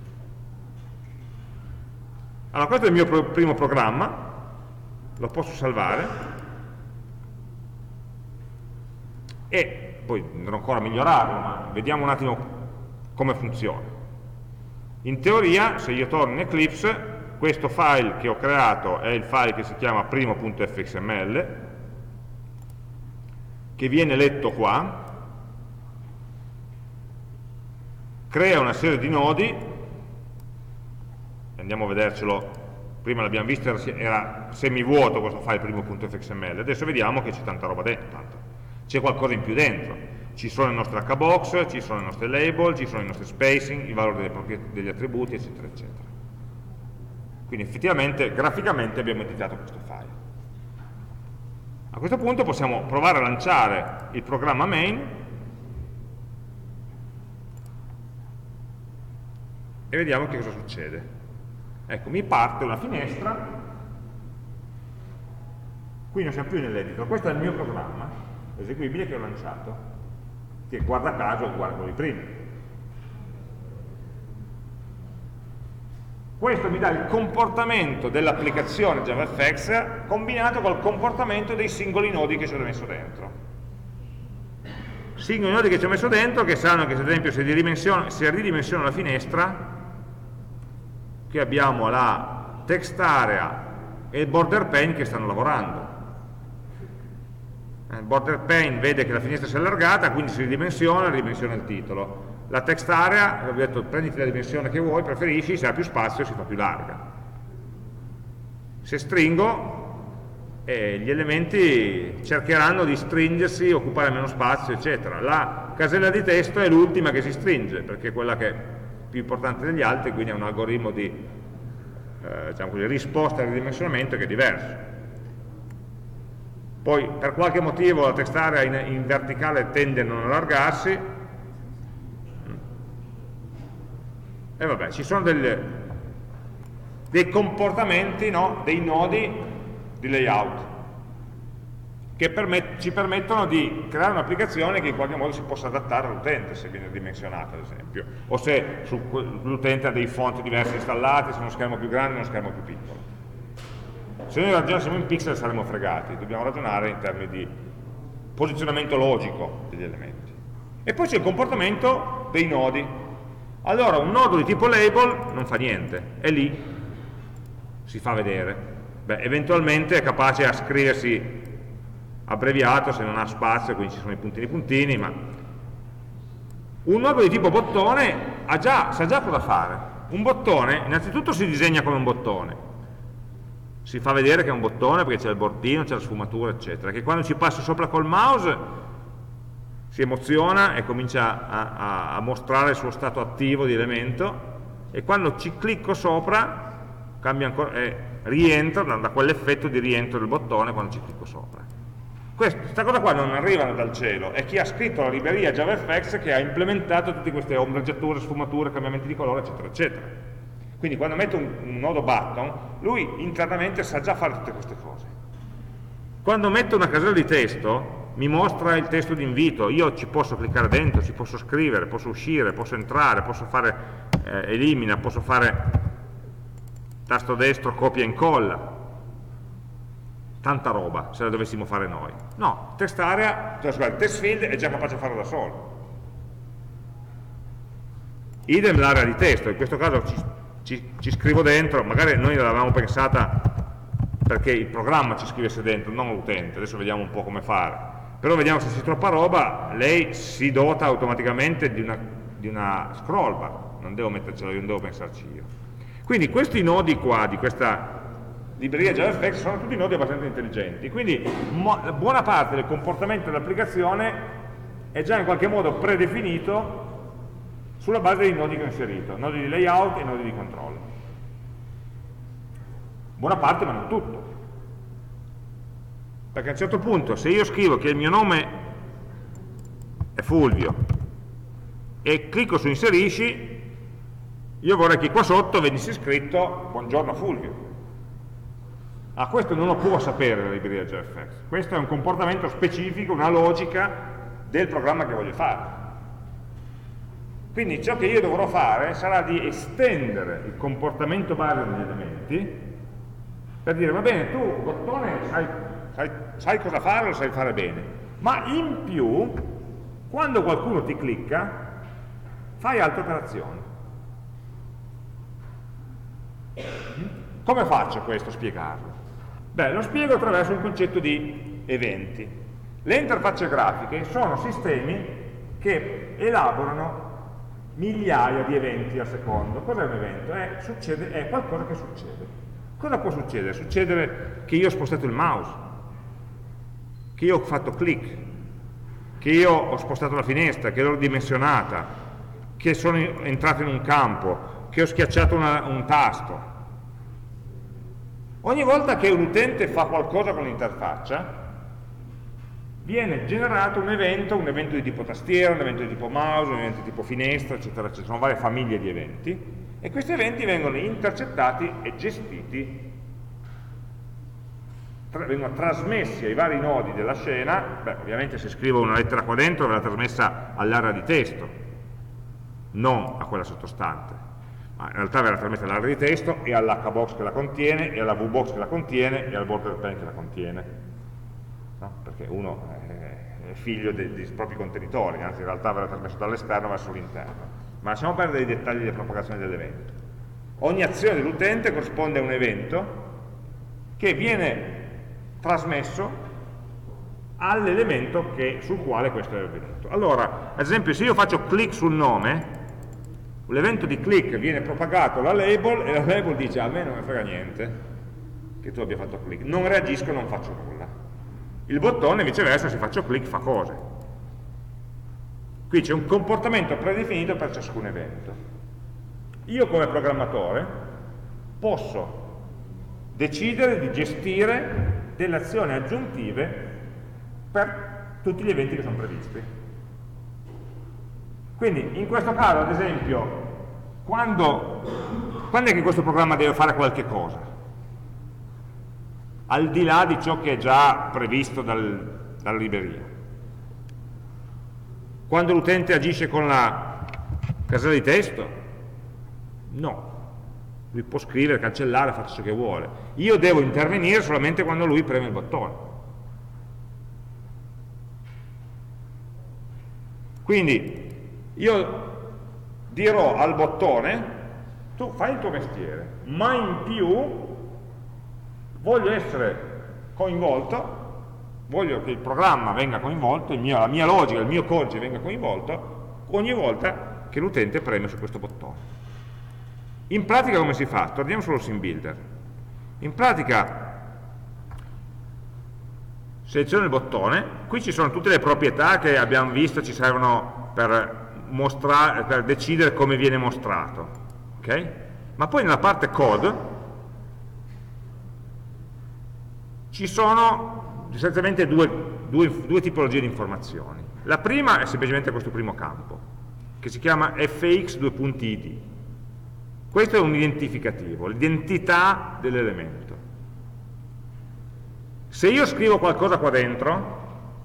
Allora, questo è il mio primo programma, lo posso salvare e poi dovrò ancora migliorarlo, ma vediamo un attimo come funziona. In teoria, se io torno in Eclipse, questo file che ho creato è il file che si chiama primo.fxml, che viene letto qua, crea una serie di nodi, andiamo a vedercelo, prima l'abbiamo visto, era semivuoto questo file primo.fxml, adesso vediamo che c'è tanta roba dentro, c'è qualcosa in più dentro, ci sono le nostre hbox, ci sono le nostre label, ci sono i nostri spacing, i valori degli attributi, eccetera, eccetera. Quindi effettivamente, graficamente abbiamo editato questo file. A questo punto possiamo provare a lanciare il programma main e vediamo che cosa succede. Ecco, mi parte una finestra, qui non siamo più nell'editor, questo è il mio programma eseguibile che ho lanciato, che guarda caso è uguale a quello di prima. Questo mi dà il comportamento dell'applicazione JavaFX combinato col comportamento dei singoli nodi che ci ho messo dentro. Singoli nodi che ci ho messo dentro che sanno che, ad esempio, se ridimensiono la finestra, qui abbiamo la text area e il border pane che stanno lavorando. Il border pane vede che la finestra si è allargata, quindi si ridimensiona il titolo. La text area, vi ho detto, prenditi la dimensione che vuoi, preferisci, se ha più spazio si fa più larga. Se stringo, gli elementi cercheranno di stringersi, occupare meno spazio, eccetera. La casella di testo è l'ultima che si stringe, perché è quella che è più importante degli altri, quindi è un algoritmo di diciamo così, risposta al ridimensionamento che è diverso. Poi, per qualche motivo, la text area in verticale tende a non allargarsi, e vabbè, ci sono dei comportamenti, no, dei nodi di layout che ci permettono di creare un'applicazione che in qualche modo si possa adattare all'utente se viene dimensionata, ad esempio, o se l'utente ha dei font diversi installati, se uno schermo più grande o uno schermo più piccolo. Se noi ragionassimo in pixel saremmo fregati, dobbiamo ragionare in termini di posizionamento logico degli elementi. E poi c'è il comportamento dei nodi. Allora un nodo di tipo label non fa niente, è lì, si fa vedere. Beh, eventualmente è capace a scriversi abbreviato se non ha spazio, quindi ci sono i puntini, ma un nodo di tipo bottone sa già cosa fare. Un bottone innanzitutto si disegna come un bottone, si fa vedere che è un bottone perché c'è il bordino, c'è la sfumatura, eccetera, che quando ci passa sopra col mouse si emoziona e comincia a mostrare il suo stato attivo di elemento, e quando ci clicco sopra cambia ancora, rientra da quell'effetto di rientro del bottone quando ci clicco sopra. Questa cosa qua non arriva dal cielo, è chi ha scritto la libreria JavaFX che ha implementato tutte queste ombreggiature, sfumature, cambiamenti di colore, eccetera, eccetera. Quindi quando metto un nodo button, lui internamente sa già fare tutte queste cose. Quando metto una casella di testo, mi mostra il testo di invito, io ci posso cliccare dentro, ci posso scrivere, posso uscire, posso entrare, posso fare elimina, posso fare tasto destro, copia e incolla, tanta roba se la dovessimo fare noi. No, text field è già capace di farlo da solo. Idem l'area di testo, in questo caso ci scrivo dentro, magari noi l'avevamo pensata perché il programma ci scrivesse dentro, non l'utente, adesso vediamo un po' come fare. però vediamo se c'è troppa roba, lei si dota automaticamente di una scroll bar, non devo mettercelo io, non devo pensarci io. Quindi questi nodi qua di questa libreria JavaFX sono tutti nodi abbastanza intelligenti, quindi buona parte del comportamento dell'applicazione è già in qualche modo predefinito sulla base dei nodi che ho inserito, nodi di layout e nodi di controllo. Buona parte, ma non tutto. Perché a un certo punto, se io scrivo che il mio nome è Fulvio e clicco su inserisci, io vorrei che qua sotto venisse scritto buongiorno Fulvio. Questo non lo può sapere la libreria JavaFX. Questo è un comportamento specifico, una logica del programma che voglio fare. Quindi ciò che io dovrò fare sarà di estendere il comportamento base degli elementi per dire, va bene, tu bottone sai cosa fare, lo sai fare bene, ma in più, quando qualcuno ti clicca, fai altre operazioni. Come faccio questo a spiegarlo? Beh, lo spiego attraverso un concetto di eventi. Le interfacce grafiche sono sistemi che elaborano migliaia di eventi al secondo. Cos'è un evento? È qualcosa che succede. Cosa può succedere? Succedere che io ho spostato il mouse, che io ho fatto click, che io ho spostato la finestra, che l'ho ridimensionata, che sono entrato in un campo, che ho schiacciato un tasto. Ogni volta che un utente fa qualcosa con l'interfaccia, viene generato un evento di tipo tastiera, un evento di tipo mouse, un evento di tipo finestra, eccetera, eccetera. Sono varie famiglie di eventi, e questi eventi vengono intercettati e gestiti, vengono trasmessi ai vari nodi della scena. Beh, ovviamente se scrivo una lettera qua dentro verrà trasmessa all'area di testo, non a quella sottostante. Ma in realtà verrà trasmessa all'area di testo e all'hbox che la contiene, e alla vbox che la contiene, e al border pen che la contiene, no? Perché uno è figlio dei propri contenitori, anzi in realtà verrà trasmesso dall'esterno verso l'interno. Ma lasciamo perdere i dettagli di propagazione dell'evento. Ogni azione dell'utente corrisponde a un evento che viene trasmesso all'elemento sul quale questo è avvenuto. Allora, ad esempio, se io faccio click sul nome, l'evento di click viene propagato alla label, e la label dice a me non mi frega niente che tu abbia fatto click, non reagisco, non faccio nulla. Il bottone viceversa, se faccio click fa cose. Qui c'è un comportamento predefinito per ciascun evento. Io come programmatore posso decidere di gestire delle azioni aggiuntive per tutti gli eventi che sono previsti. Quindi in questo caso, ad esempio, quando è che questo programma deve fare qualche cosa? Al di là di ciò che è già previsto dalla libreria. Quando l'utente agisce con la casella di testo? No. Lui può scrivere, cancellare, fare ciò che vuole. Io devo intervenire solamente quando lui preme il bottone. Quindi io dirò al bottone, tu fai il tuo mestiere, ma in più voglio essere coinvolto, voglio che il programma venga coinvolto, la mia logica, il mio codice venga coinvolto ogni volta che l'utente preme su questo bottone. In pratica come si fa? Torniamo sullo scene builder. In pratica seleziono il bottone, qui ci sono tutte le proprietà che abbiamo visto ci servono per decidere come viene mostrato, okay? Ma poi nella parte code ci sono essenzialmente due tipologie di informazioni. La prima è semplicemente questo primo campo, che si chiama fx2.id. Questo è un identificativo, l'identità dell'elemento. Se io scrivo qualcosa qua dentro,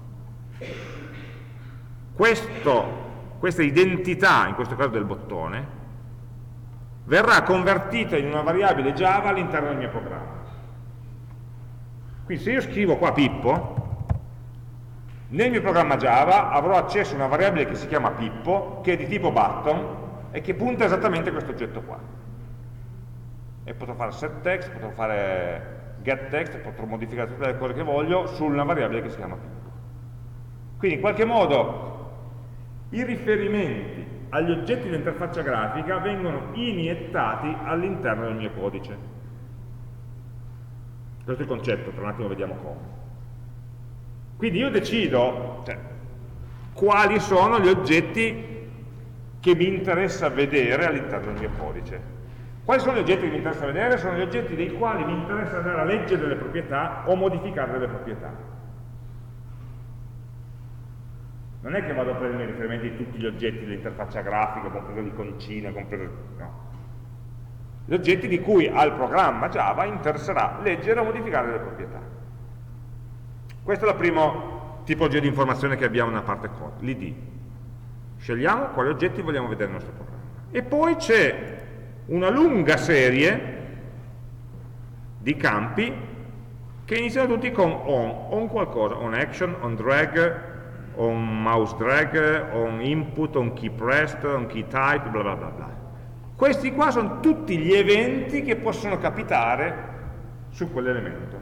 questa identità, in questo caso del bottone, verrà convertita in una variabile Java all'interno del mio programma. Quindi se io scrivo qua Pippo, nel mio programma Java avrò accesso a una variabile che si chiama Pippo, che è di tipo button e che punta esattamente a questo oggetto qua. E potrò fare setText, potrò fare getText, potrò modificare tutte le cose che voglio su una variabile che si chiama Pippo. Quindi in qualche modo i riferimenti agli oggetti dell'interfaccia grafica vengono iniettati all'interno del mio codice. Questo è il concetto, tra un attimo vediamo come. Quindi io decido quali sono gli oggetti che mi interessa vedere all'interno del mio codice. Quali sono gli oggetti che mi interessa vedere? Sono gli oggetti dei quali mi interessa andare a leggere delle proprietà o modificare delle proprietà. Non è che vado a prendere riferimenti di tutti gli oggetti dell'interfaccia grafica, compreso l'iconcina, no. Gli oggetti di cui al programma Java interesserà leggere o modificare delle proprietà. Questa è la prima tipologia di informazione che abbiamo nella parte code, l'id. Scegliamo quali oggetti vogliamo vedere nel nostro programma. E poi c'è una lunga serie di campi che iniziano tutti con on qualcosa, on action, on drag, on mouse drag, on input, on key pressed, on key type, bla bla bla bla. Questi qua sono tutti gli eventi che possono capitare su quell'elemento.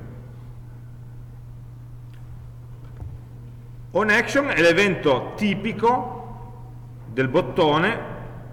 On action è l'evento tipico del bottone,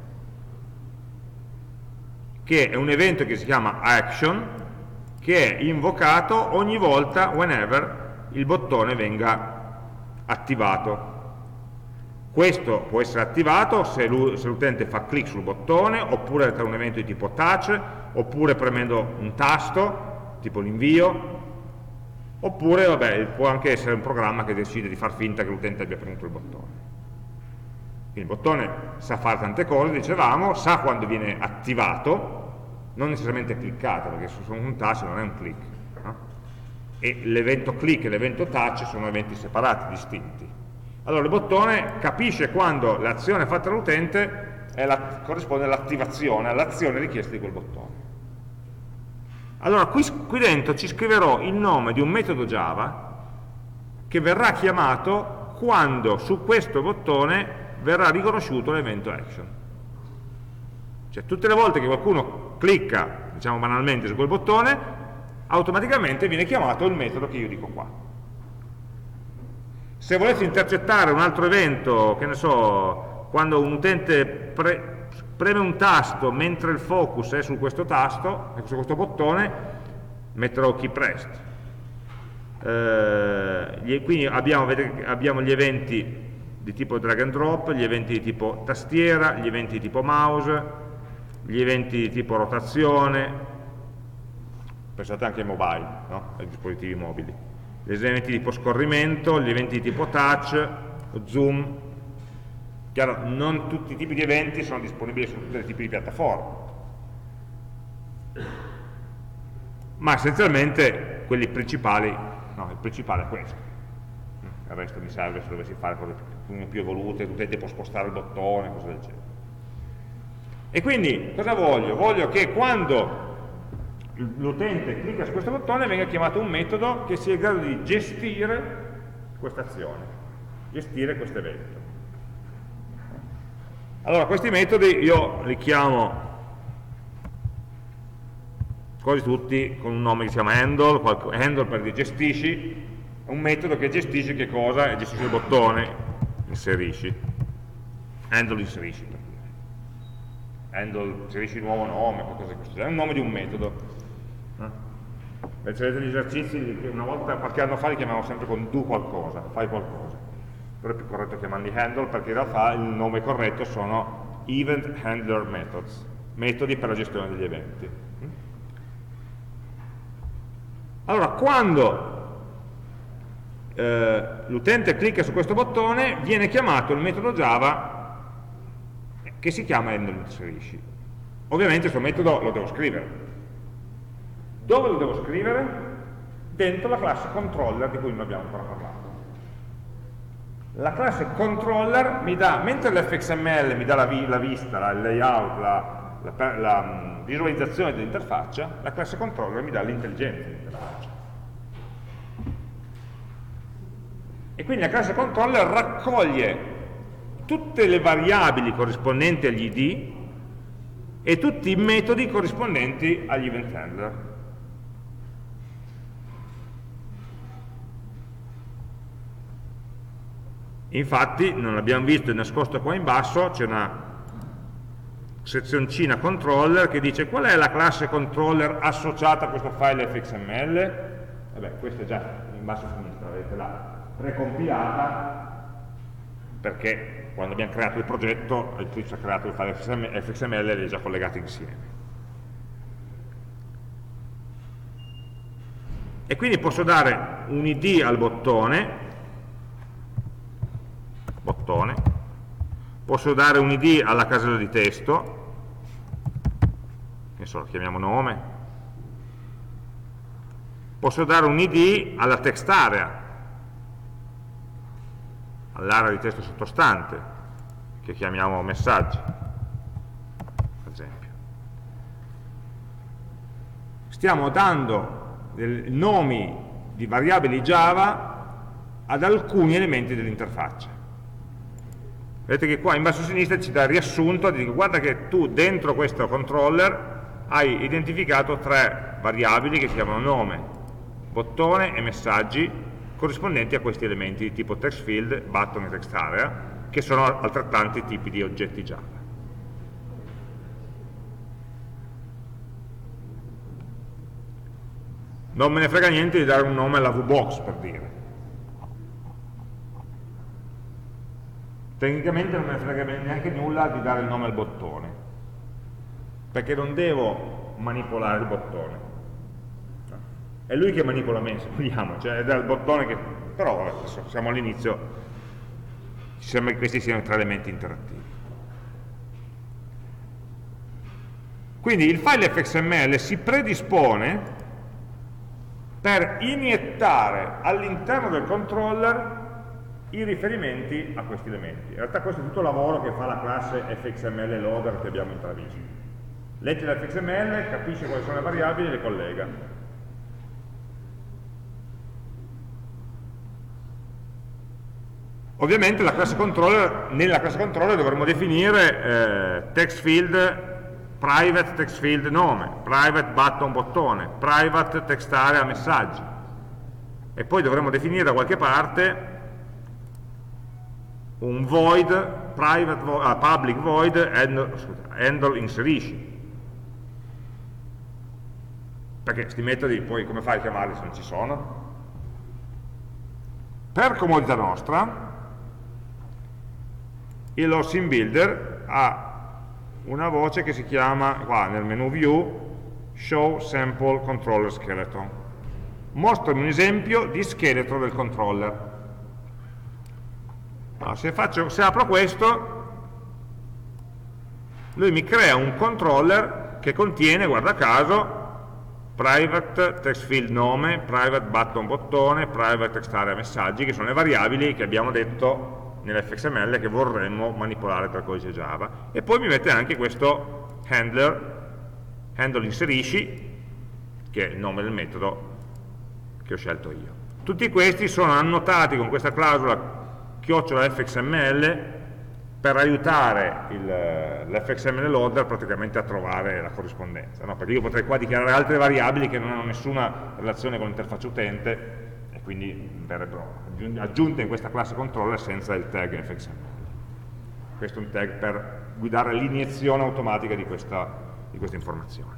che è un evento che si chiama action, che è invocato ogni volta, whenever, il bottone venga attivato. Questo può essere attivato se l'utente fa clic sul bottone, oppure tra un evento di tipo touch, oppure premendo un tasto, tipo l'invio, oppure vabbè, può anche essere un programma che decide di far finta che l'utente abbia premuto il bottone. Quindi il bottone sa fare tante cose, dicevamo, sa quando viene attivato, non necessariamente cliccato, perché se sono un touch non è un click, no? E l'evento click e l'evento touch sono eventi separati, distinti. Allora il bottone capisce quando l'azione fatta dall'utente corrisponde all'attivazione, all'azione richiesta di quel bottone. Allora qui dentro ci scriverò il nome di un metodo Java che verrà chiamato quando su questo bottone verrà riconosciuto l'evento action. Cioè tutte le volte che qualcuno clicca, diciamo banalmente, su quel bottone, automaticamente viene chiamato il metodo che io dico qua. Se volessi intercettare un altro evento, che ne so, quando un utente preme un tasto mentre il focus è su questo tasto, su questo bottone, metterò key pressed. Quindi abbiamo gli eventi di tipo drag and drop, gli eventi di tipo tastiera, gli eventi di tipo mouse, gli eventi di tipo rotazione, pensate anche ai mobile, no? Ai dispositivi mobili, gli eventi di tipo scorrimento, gli eventi di tipo touch, zoom. Chiaro, non tutti i tipi di eventi sono disponibili su tutti i tipi di piattaforme, ma essenzialmente quelli principali, no, il principale è questo. Il resto mi serve se dovessi fare cose più evolute, l'utente può spostare il bottone, cose del genere. E quindi cosa voglio? Voglio che quando l'utente clicca su questo bottone venga chiamato un metodo che sia in grado di gestire questa azione, gestire questo evento. Allora questi metodi io li chiamo quasi tutti con un nome che si chiama handle, handle per dire gestisci, è un metodo che gestisce che cosa? E gestisce il bottone, inserisci, handle inserisci per dire, handle inserisci il nuovo nome, qualcosa di questo genere, è un nome di un metodo. Se vedete gli esercizi, una volta, qualche anno fa li chiamavamo sempre con do qualcosa, fai qualcosa, però è più corretto chiamarli handle perché in realtà il nome corretto sono event handler methods, metodi per la gestione degli eventi. Allora, quando l'utente clicca su questo bottone viene chiamato il metodo Java che si chiama handleInserisci. Ovviamente questo metodo lo devo scrivere. Dove lo devo scrivere? Dentro la classe controller di cui non abbiamo ancora parlato. La classe controller mi dà, mentre l'fxml mi dà la vista, il layout, la visualizzazione dell'interfaccia, la classe controller mi dà l'intelligenza dell'interfaccia. E quindi la classe controller raccoglie tutte le variabili corrispondenti agli id e tutti i metodi corrispondenti agli event handler. Infatti, non l'abbiamo visto, è nascosto qua in basso, c'è una sezioncina controller che dice qual è la classe controller associata a questo file fxml. Vabbè, questa è già in basso a sinistra, vedete là, precompilata, perché quando abbiamo creato il progetto Eclipse ha creato il file fxml e li ha già collegati insieme. E quindi posso dare un id al bottone, posso dare un id alla casella di testo, che so, lo chiamiamo nome, posso dare un id alla text area, all'area di testo sottostante, che chiamiamo messaggi, per esempio. Stiamo dando nomi di variabili Java ad alcuni elementi dell'interfaccia. Vedete che qua in basso a sinistra ci dà il riassunto, dico guarda che tu dentro questo controller hai identificato 3 variabili che si chiamano nome, bottone e messaggi, corrispondenti a questi elementi di tipo text field, button e text area, che sono altrettanti tipi di oggetti Java. Non me ne frega niente di dare un nome alla VBox, per dire. Tecnicamente non me ne frega neanche nulla di dare il nome al bottone, perché non devo manipolare il bottone. È lui che manipola me, se vogliamo, cioè è dal bottone che... Però adesso siamo all'inizio, ci sembra che questi siano 3 elementi interattivi. Quindi il file fxml si predispone per iniettare all'interno del controller i riferimenti a questi elementi. In realtà questo è tutto il lavoro che fa la classe fxml loader che abbiamo intravisto. Legge l'fxml, capisce quali sono le variabili e le collega. Ovviamente la classe controller, nella classe controller dovremo definire text field, private text field nome, private button bottone, private text area messaggi, e poi dovremo definire da qualche parte un void, public void, handle inserisci, perché questi metodi poi come fai a chiamarli se non ci sono? Per comodità nostra il Scene Builder ha una voce che si chiama, qua nel menu View, Show Sample Controller Skeleton. Mostrami un esempio di scheletro del controller. Allora, se apro questo, lui mi crea un controller che contiene, guarda caso, private text field nome, private button bottone, private text area messaggi, che sono le variabili che abbiamo detto nell'fxml che vorremmo manipolare dal codice Java. E poi mi mette anche questo handle inserisci, che è il nome del metodo che ho scelto io. Tutti questi sono annotati con questa clausola @fxml per aiutare l'fxml loader praticamente a trovare la corrispondenza, no? Perché io potrei qua dichiarare altre variabili che non hanno nessuna relazione con l'interfaccia utente e quindi verrebbero aggiunte in questa classe controller senza il tag fxml. Questo è un tag per guidare l'iniezione automatica di queste informazioni.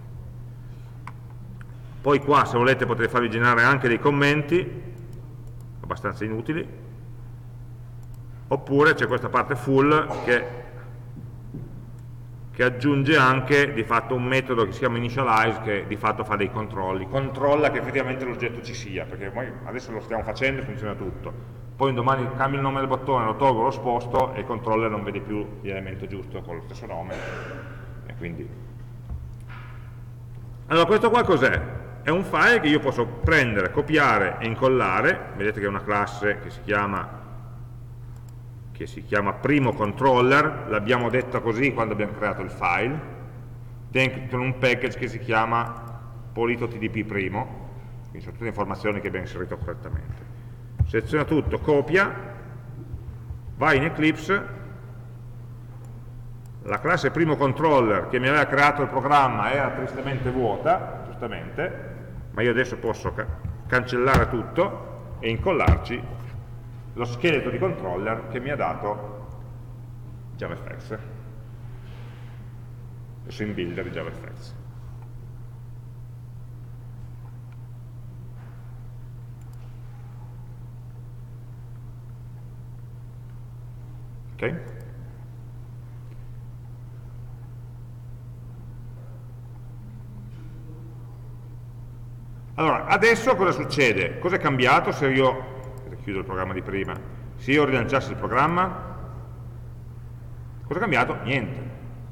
Poi qua, se volete, potete farvi generare anche dei commenti abbastanza inutili, oppure c'è questa parte full che aggiunge anche di fatto un metodo che si chiama initialize, che di fatto fa dei controlli, controlla che effettivamente l'oggetto ci sia, perché noi adesso lo stiamo facendo e funziona tutto, poi un domani cambio il nome del bottone, lo tolgo, lo sposto e il controller non vede più l'elemento giusto con lo stesso nome, e quindi... Allora questo qua cos'è? È un file che io posso prendere, copiare e incollare. Vedete che è una classe che si chiama primo controller, l'abbiamo detta così quando abbiamo creato il file, dentro un package che si chiama polito.tdp primo, quindi sono tutte informazioni che abbiamo inserito correttamente. Seleziona tutto, copia, va in Eclipse, la classe primo controller che mi aveva creato il programma era tristemente vuota, giustamente, ma io adesso posso cancellare tutto e incollarci lo scheletro di controller che mi ha dato JavaFX, adesso in builder di JavaFX. Ok? Allora, adesso cosa succede? Cosa è cambiato se io, chiudo il programma di prima, se io rilanciassi il programma? Cosa è cambiato? Niente.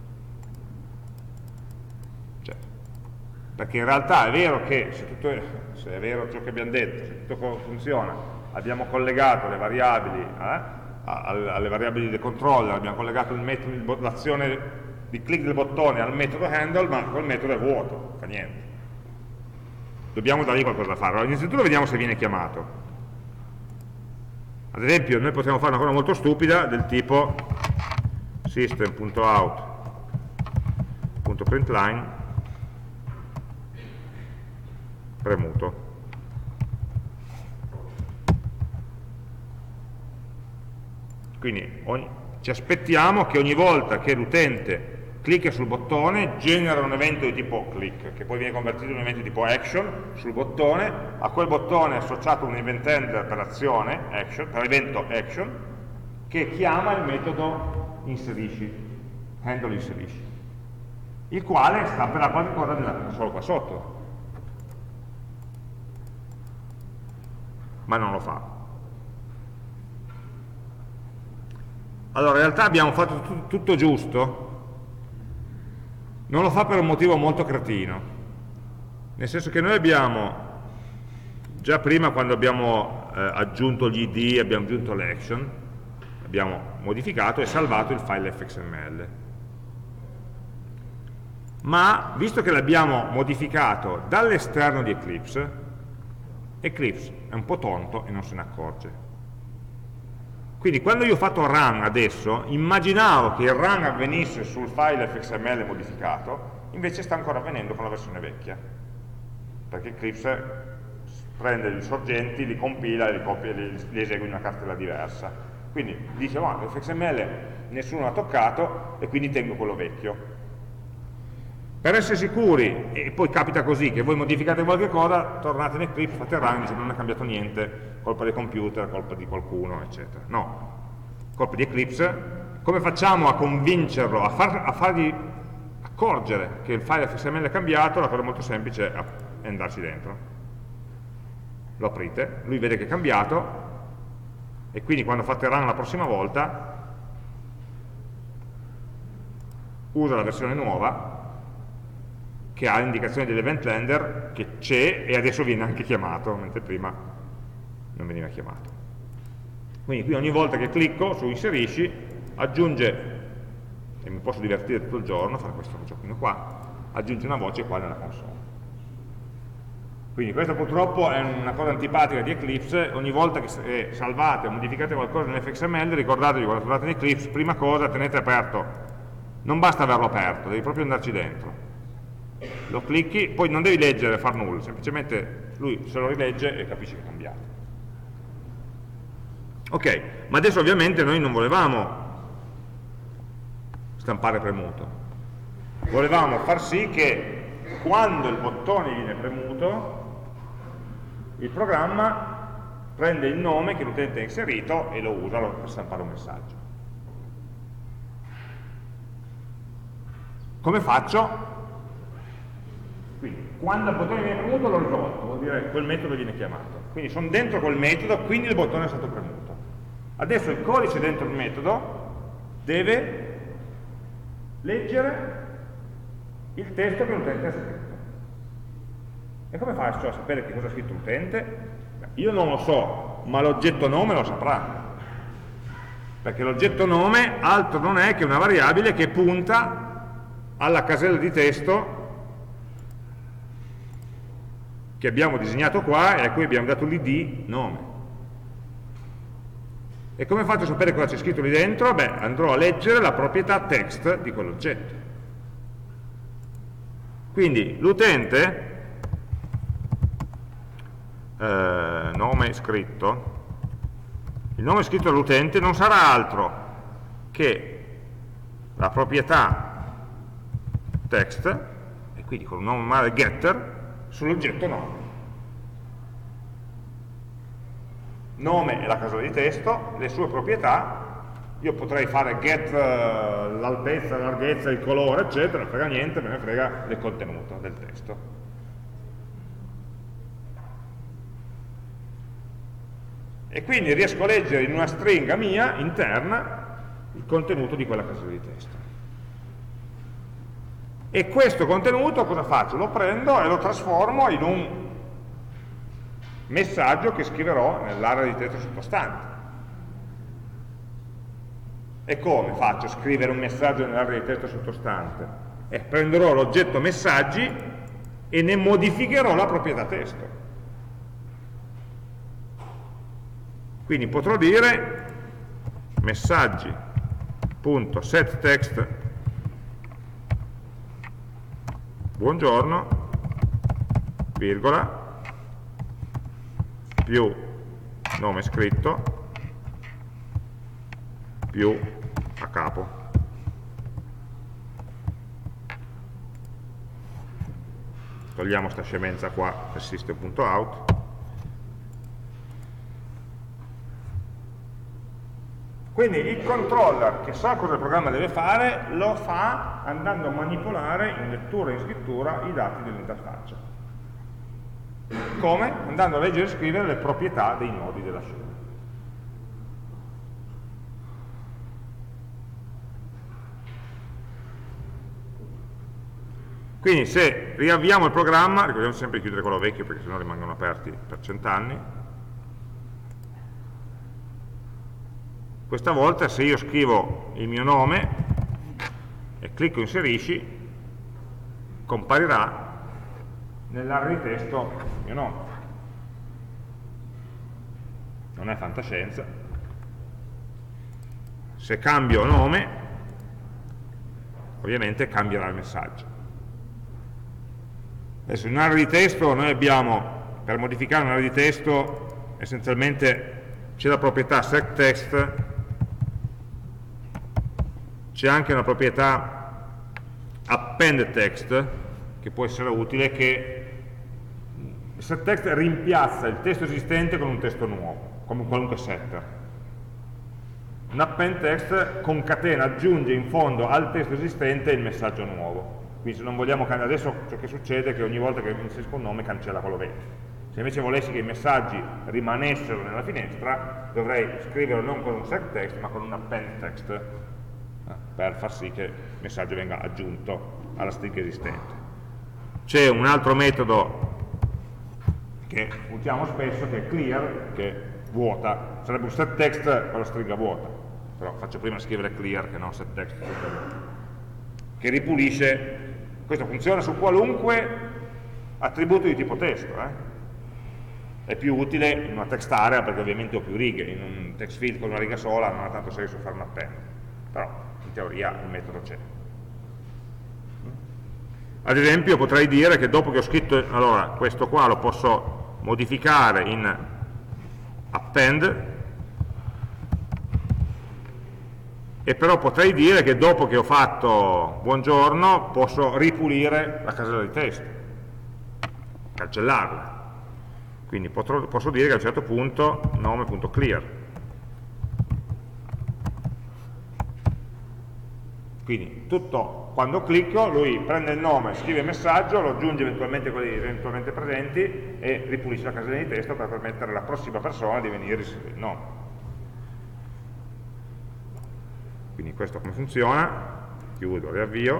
Cioè, perché in realtà è vero che, se è vero ciò che abbiamo detto, se tutto funziona, abbiamo collegato le variabili alle variabili del controller, abbiamo collegato l'azione di click del bottone al metodo handle, ma quel metodo è vuoto, non fa niente. Dobbiamo dargli qualcosa da fare. Allora, innanzitutto vediamo se viene chiamato. Ad esempio, noi possiamo fare una cosa molto stupida del tipo system.out.println premuto. Quindi ci aspettiamo che ogni volta che l'utente clicca sul bottone genera un evento di tipo click, che poi viene convertito in un evento di tipo action sul bottone, a quel bottone è associato un event handler per azione, action, per evento action, che chiama il metodo inserisci, handle inserisci, il quale stamperà qualcosa nella console qua sotto, ma non lo fa. Allora, in realtà abbiamo fatto tutto giusto. Non lo fa per un motivo molto cretino, nel senso che noi abbiamo, già prima quando abbiamo aggiunto gli id, abbiamo aggiunto l'action, abbiamo modificato e salvato il file fxml. Ma, visto che l'abbiamo modificato dall'esterno di Eclipse, Eclipse è un po' tonto e non se ne accorge. Quindi quando io ho fatto run adesso, immaginavo che il run avvenisse sul file fxml modificato, invece sta ancora avvenendo con la versione vecchia, perché Eclipse prende gli sorgenti, li compila e li copia e li esegue in una cartella diversa. Quindi dice, oh, l'fxml nessuno l'ha toccato e quindi tengo quello vecchio. Per essere sicuri, e poi capita così, che voi modificate qualche cosa, tornate in Eclipse, fate run, dice non è cambiato niente, colpa del computer, colpa di qualcuno, eccetera. No, colpa di Eclipse. Come facciamo a convincerlo, a fargli accorgere che il file fxml è cambiato? La cosa molto semplice è andarci dentro. Lo aprite, lui vede che è cambiato, e quindi quando fate run la prossima volta, usa la versione nuova, che ha l'indicazione dell'event handler che c'è e adesso viene anche chiamato, mentre prima non veniva chiamato. Quindi qui ogni volta che clicco su inserisci, aggiunge, e mi posso divertire tutto il giorno, fare questo giochino qua, aggiunge una voce qua nella console. Quindi questo purtroppo è una cosa antipatica di Eclipse. Ogni volta che salvate o modificate qualcosa nell'fxml, ricordatevi quando salvate in Eclipse, prima cosa tenete aperto, non basta averlo aperto, devi proprio andarci dentro. Lo clicchi, poi non devi leggere, far nulla, semplicemente lui se lo rilegge e capisce che è cambiato. Ok, ma adesso ovviamente noi non volevamo stampare premuto, volevamo far sì che quando il bottone viene premuto, il programma prende il nome che l'utente ha inserito e lo usa per stampare un messaggio. Come faccio? Quindi, quando il bottone viene premuto l'ho risolto, vuol dire che quel metodo viene chiamato. Quindi sono dentro quel metodo, quindi il bottone è stato premuto. Adesso il codice dentro il metodo deve leggere il testo che l'utente ha scritto. E come faccio a sapere che cosa ha scritto l'utente? Io non lo so, ma l'oggetto nome lo saprà. Perché l'oggetto nome altro non è che una variabile che punta alla casella di testo che abbiamo disegnato qua e a cui abbiamo dato l'id nome. E come faccio a sapere cosa c'è scritto lì dentro? Beh, andrò a leggere la proprietà text di quell'oggetto. Quindi l'utente, nome scritto, il nome scritto dall'utente non sarà altro che la proprietà text, e quindi con un nome normale getter, sull'oggetto nome. Nome è la casella di testo, le sue proprietà, io potrei fare get l'altezza, la larghezza, il colore, eccetera, non frega niente, me ne frega del contenuto del testo. E quindi riesco a leggere in una stringa mia, interna, il contenuto di quella casella di testo. E questo contenuto cosa faccio? Lo prendo e lo trasformo in un messaggio che scriverò nell'area di testo sottostante. E come faccio a scrivere un messaggio nell'area di testo sottostante? Prenderò l'oggetto messaggi e ne modificherò la proprietà testo. Quindi potrò dire messaggi.setText buongiorno, virgola, più nome scritto, più a capo. Togliamo sta scemenza qua per system.out. Quindi il controller, che sa cosa il programma deve fare, lo fa andando a manipolare in lettura e in scrittura i dati dell'interfaccia. Come? Andando a leggere e scrivere le proprietà dei nodi della scena. Quindi se riavviamo il programma, ricordiamo sempre di chiudere quello vecchio perché sennò rimangono aperti per 100 anni, questa volta se io scrivo il mio nome e clicco inserisci, comparirà nell'area di testo il mio nome. Non è fantascienza. Se cambio nome, ovviamente cambierà il messaggio. Adesso in un'area di testo noi abbiamo, per modificare un'area di testo, essenzialmente c'è la proprietà setText, c'è anche una proprietà appendText, che può essere utile, che setText rimpiazza il testo esistente con un testo nuovo, come qualunque setter. Un appendText concatena, aggiunge in fondo al testo esistente il messaggio nuovo. Quindi se non vogliamo cambiare, adesso ciò che succede è che ogni volta che inserisco un nome cancella quello vecchio. Se invece volessi che i messaggi rimanessero nella finestra, dovrei scriverlo non con un setText ma con un appendText, per far sì che il messaggio venga aggiunto alla stringa esistente. C'è un altro metodo che usiamo spesso, che è clear, che vuota, sarebbe un setText con la stringa vuota, però faccio prima scrivere clear che non setText, che ripulisce. Questo funziona su qualunque attributo di tipo testo, È più utile in una text area perché ovviamente ho più righe, in un text field con una riga sola non ha tanto senso fare un append, però in teoria il metodo c'è. Ad esempio potrei dire che dopo che ho scritto, allora questo qua lo posso modificare in append, e però potrei dire che dopo che ho fatto buongiorno posso ripulire la casella di testo, cancellarla. Quindi posso dire che a un certo punto nome.clear. Quindi tutto, quando clicco, lui prende il nome, scrive il messaggio, lo aggiunge eventualmente quelli eventualmente presenti e ripulisce la casella di testo per permettere alla prossima persona di venire a scrivere il nome. Quindi questo come funziona, chiudo, riavvio,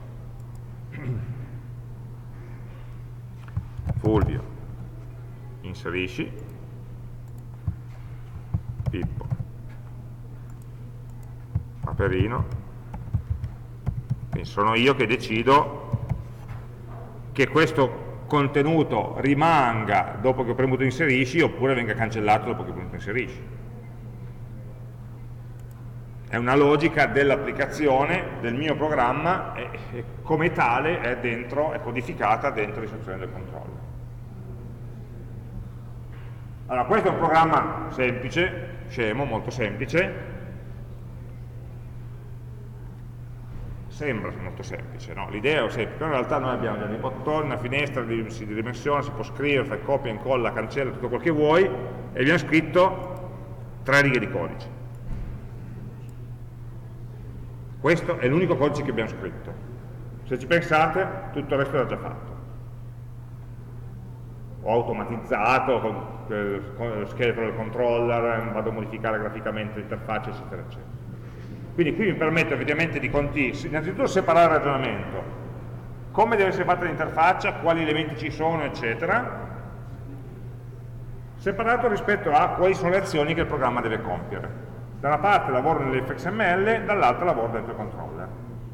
Fulvio, inserisci, Pippo, Paperino, quindi sono io che decido che questo contenuto rimanga dopo che ho premuto inserisci oppure venga cancellato dopo che ho premuto inserisci. È una logica dell'applicazione del mio programma e come tale è codificata dentro l'istruzione del controller. Allora, questo è un programma semplice, scemo, molto semplice, sembra molto semplice, no? L'idea è semplice, però in realtà noi abbiamo dei bottoni, una finestra di dimensione, si può scrivere, fai copia, incolla, cancella, tutto quel che vuoi, e abbiamo scritto 3 righe di codice. Questo è l'unico codice che abbiamo scritto. Se ci pensate, tutto il resto era già fatto. Ho automatizzato con lo scheletro del controller, vado a modificare graficamente l'interfaccia, eccetera, eccetera. Quindi qui mi permette ovviamente di innanzitutto separare il ragionamento, come deve essere fatta l'interfaccia, quali elementi ci sono, eccetera, separato rispetto a quali sono le azioni che il programma deve compiere. Da una parte lavoro nell'fxml, dall'altra lavoro dentro il controller.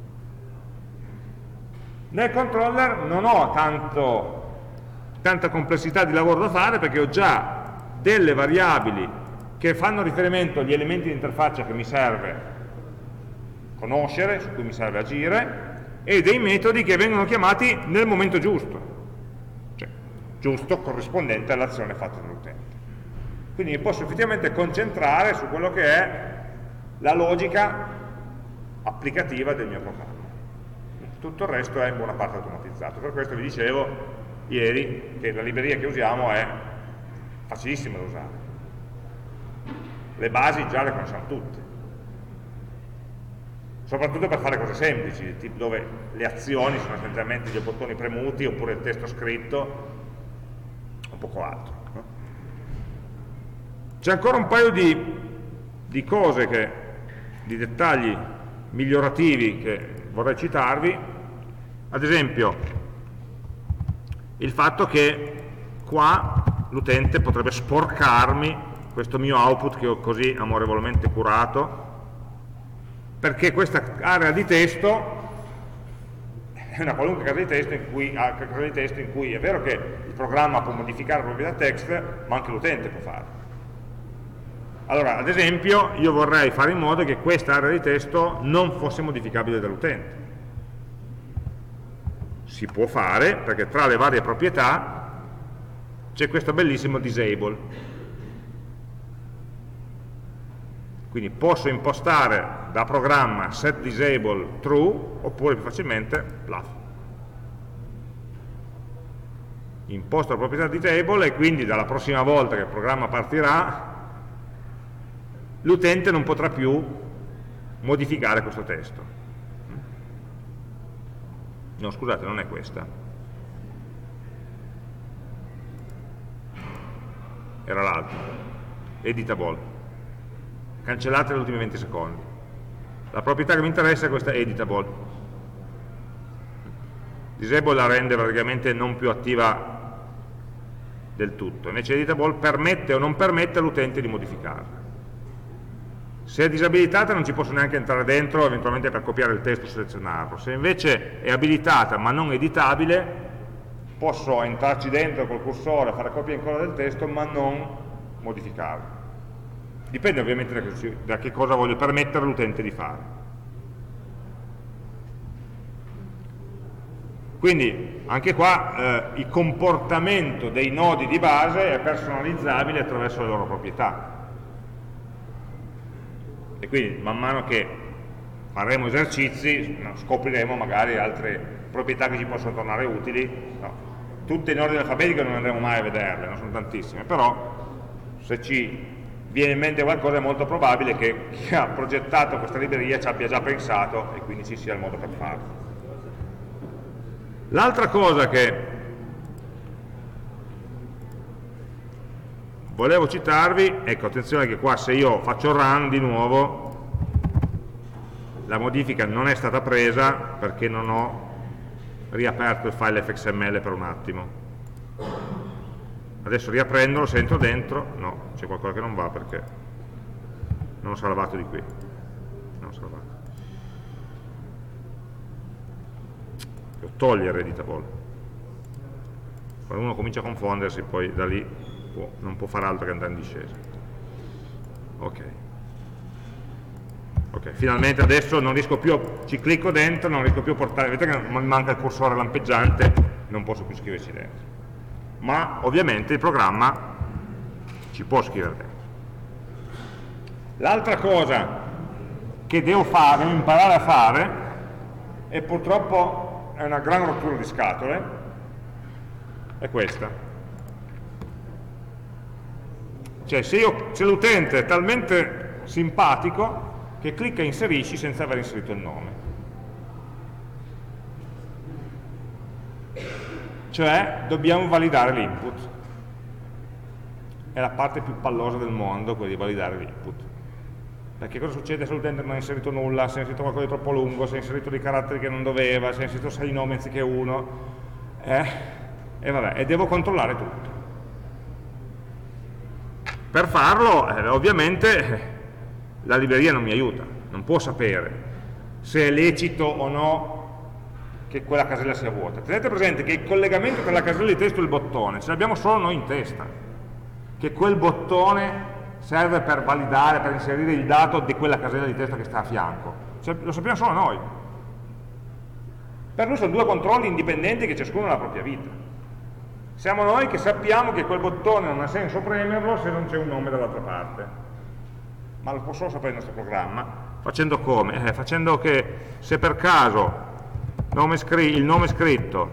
Nel controller non ho tanta complessità di lavoro da fare, perché ho già delle variabili che fanno riferimento agli elementi di interfaccia che mi serve conoscere, su cui mi serve agire, e dei metodi che vengono chiamati nel momento giusto, cioè giusto corrispondente all'azione fatta dall'utente. Quindi mi posso effettivamente concentrare su quello che è la logica applicativa del mio programma. Tutto il resto è in buona parte automatizzato. Per questo vi dicevo ieri che la libreria che usiamo è facilissima da usare. Le basi già le conosciamo tutte, soprattutto per fare cose semplici, tipo dove le azioni sono essenzialmente dei bottoni premuti oppure il testo scritto o poco altro. C'è ancora un paio di cose, di dettagli migliorativi che vorrei citarvi. Ad esempio il fatto che qua l'utente potrebbe sporcarmi questo mio output che ho così amorevolmente curato, perché questa area di testo è una qualunque casa di testo in cui è vero che il programma può modificare la proprietà text, ma anche l'utente può farlo. Allora, ad esempio, io vorrei fare in modo che questa area di testo non fosse modificabile dall'utente. Si può fare, perché tra le varie proprietà c'è questo bellissimo disable. Quindi posso impostare da programma set disable true, oppure più facilmente bluff. Imposto la proprietà disable e quindi dalla prossima volta che il programma partirà l'utente non potrà più modificare questo testo. No, scusate, non è questa. Era l'altra. Editable. Cancellate negli ultimi 20 secondi. La proprietà che mi interessa è questa editable. Disable la rende praticamente non più attiva del tutto. Invece editable permette o non permette all'utente di modificarla. Se è disabilitata non ci posso neanche entrare dentro, eventualmente per copiare il testo e selezionarlo. Se invece è abilitata ma non editabile, posso entrarci dentro col cursore, fare copia e incolla del testo, ma non modificarlo. Dipende ovviamente da che cosa voglio permettere all'utente di fare. Quindi anche qua il comportamento dei nodi di base è personalizzabile attraverso le loro proprietà. E quindi man mano che faremo esercizi scopriremo magari altre proprietà che ci possono tornare utili. No, tutte in ordine alfabetico non andremo mai a vederle, non sono tantissime, però se ci viene in mente qualcosa è molto probabile che chi ha progettato questa libreria ci abbia già pensato e quindi ci sia il modo per farlo. L'altra cosa che volevo citarvi, ecco, attenzione che qua se io faccio run di nuovo la modifica non è stata presa perché non ho riaperto il file fxml per un attimo. Adesso riaprendolo, se entro dentro, no, c'è qualcosa che non va perché non ho salvato di qui. Non ho salvato. Devo togliere editable. Quando uno comincia a confondersi, poi da lì non può fare altro che andare in discesa. Ok. Ok, finalmente adesso non riesco più, ci clicco dentro, non riesco più a portare, vedete che mi manca il cursore lampeggiante, non posso più scriverci dentro. Ma ovviamente il programma ci può scrivere dentro. L'altra cosa che devo imparare a fare, e purtroppo è una gran rottura di scatole, è questa. Cioè se l'utente è talmente simpatico che clicca inserisci senza aver inserito il nome. Cioè dobbiamo validare l'input. È la parte più pallosa del mondo, quella di validare l'input. Perché cosa succede se l'utente non ha inserito nulla, se ha inserito qualcosa di troppo lungo, se ha inserito dei caratteri che non doveva, se ha inserito 6 nomi anziché uno, e vabbè, e devo controllare tutto. Per farlo, ovviamente, la libreria non mi aiuta, non può sapere se è lecito o no che quella casella sia vuota. Tenete presente che il collegamento tra la casella di testo e il bottone ce l'abbiamo solo noi in testa, che quel bottone serve per validare, per inserire il dato di quella casella di testo che sta a fianco. Lo sappiamo solo noi. Per noi sono due controlli indipendenti che ciascuno ha la propria vita. Siamo noi che sappiamo che quel bottone non ha senso premerlo se non c'è un nome dall'altra parte. Ma lo può solo sapere il nostro programma. Facendo come? Facendo che se per caso il nome scritto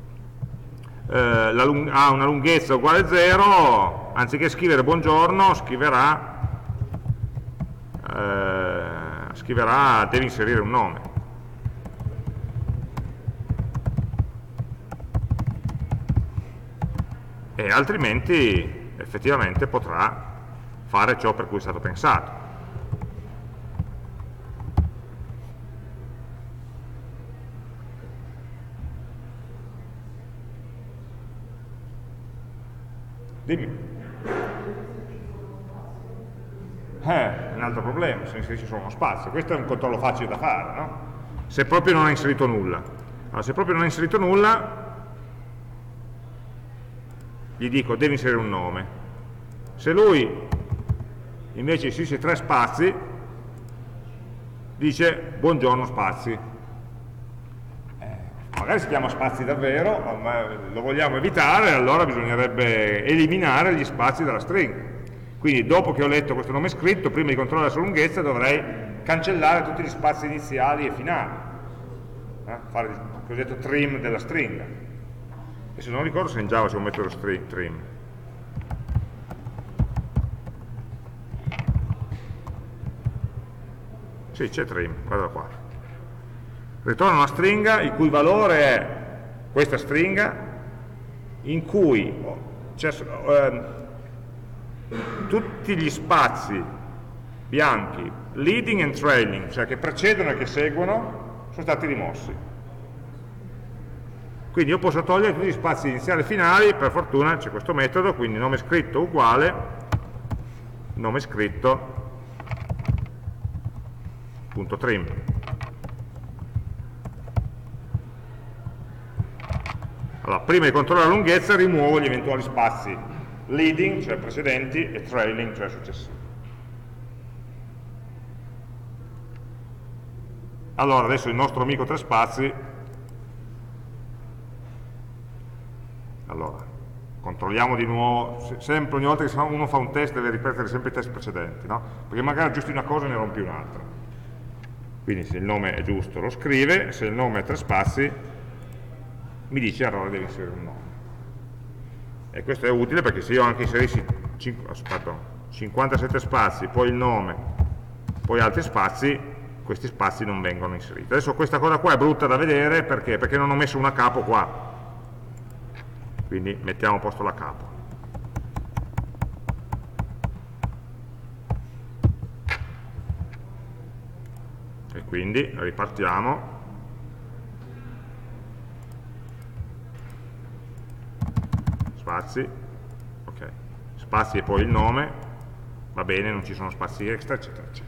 ha una lunghezza uguale a 0, anziché scrivere buongiorno scriverà devi inserire un nome. E altrimenti effettivamente potrà fare ciò per cui è stato pensato. Dimmi. Un altro problema, se inserisci solo uno spazio. Questo è un controllo facile da fare, no? Se proprio non ha inserito nulla. Allora, se proprio non ha inserito nulla, gli dico devi inserire un nome. Se lui invece inserisce 3 spazi, dice buongiorno spazi. Magari si chiama spazi davvero, ma lo vogliamo evitare, allora bisognerebbe eliminare gli spazi dalla stringa. Quindi dopo che ho letto questo nome scritto, prima di controllare la sua lunghezza, dovrei cancellare tutti gli spazi iniziali e finali, fare il cosiddetto trim della stringa. E se non ricordo se in Java c'è un metodo trim. Sì, c'è trim, guarda qua. Ritorna una stringa il cui valore è questa stringa, in cui tutti gli spazi bianchi, leading and trailing, cioè che precedono e che seguono, sono stati rimossi. Quindi io posso togliere tutti gli spazi iniziali e finali, per fortuna c'è questo metodo, quindi nome scritto uguale, nome scritto punto trim. Allora, prima di controllare la lunghezza rimuovo gli eventuali spazi leading, cioè precedenti, e trailing, cioè successivi. Allora, adesso il nostro amico 3 spazi, allora, controlliamo di nuovo, sempre ogni volta che uno fa un test deve ripetere sempre i test precedenti, no? Perché magari aggiusti una cosa e ne rompi un'altra. Quindi se il nome è giusto lo scrive, se il nome è 3 spazi, mi dice errore, devi inserire un nome. E questo è utile perché se io anche inserissi 57 spazi, poi il nome, poi altri spazi, questi spazi non vengono inseriti. Adesso questa cosa qua è brutta da vedere perché non ho messo una capo qua. Quindi mettiamo a posto la capo. E quindi ripartiamo. Spazi, ok, spazi e poi il nome, va bene, non ci sono spazi extra, eccetera, eccetera.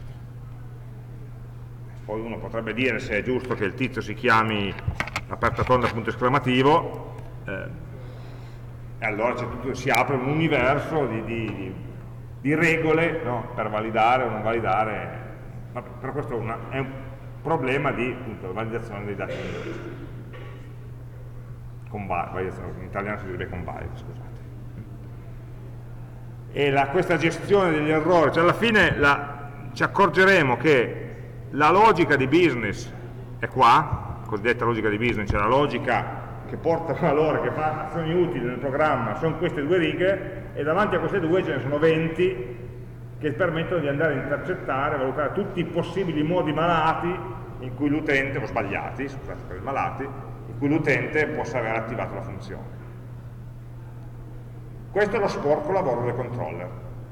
Poi uno potrebbe dire se è giusto che il tizio si chiami aperta tonda punto esclamativo, e allora si apre un universo di regole, no? Per validare o non validare, ma però questo è un problema di appunto, validazione dei dati linguistici. In italiano si direbbe convalida, scusate. E questa gestione degli errori, cioè alla fine ci accorgeremo che la logica di business è qua, cosiddetta logica di business, cioè la logica che porta valore, che fa azioni utili nel programma, sono queste due righe, e davanti a queste due ce ne sono 20 che permettono di andare a intercettare, valutare tutti i possibili modi malati in cui l'utente, o sbagliati, scusate per i malati, in cui l'utente possa aver attivato la funzione. Questo è lo sporco lavoro del controller.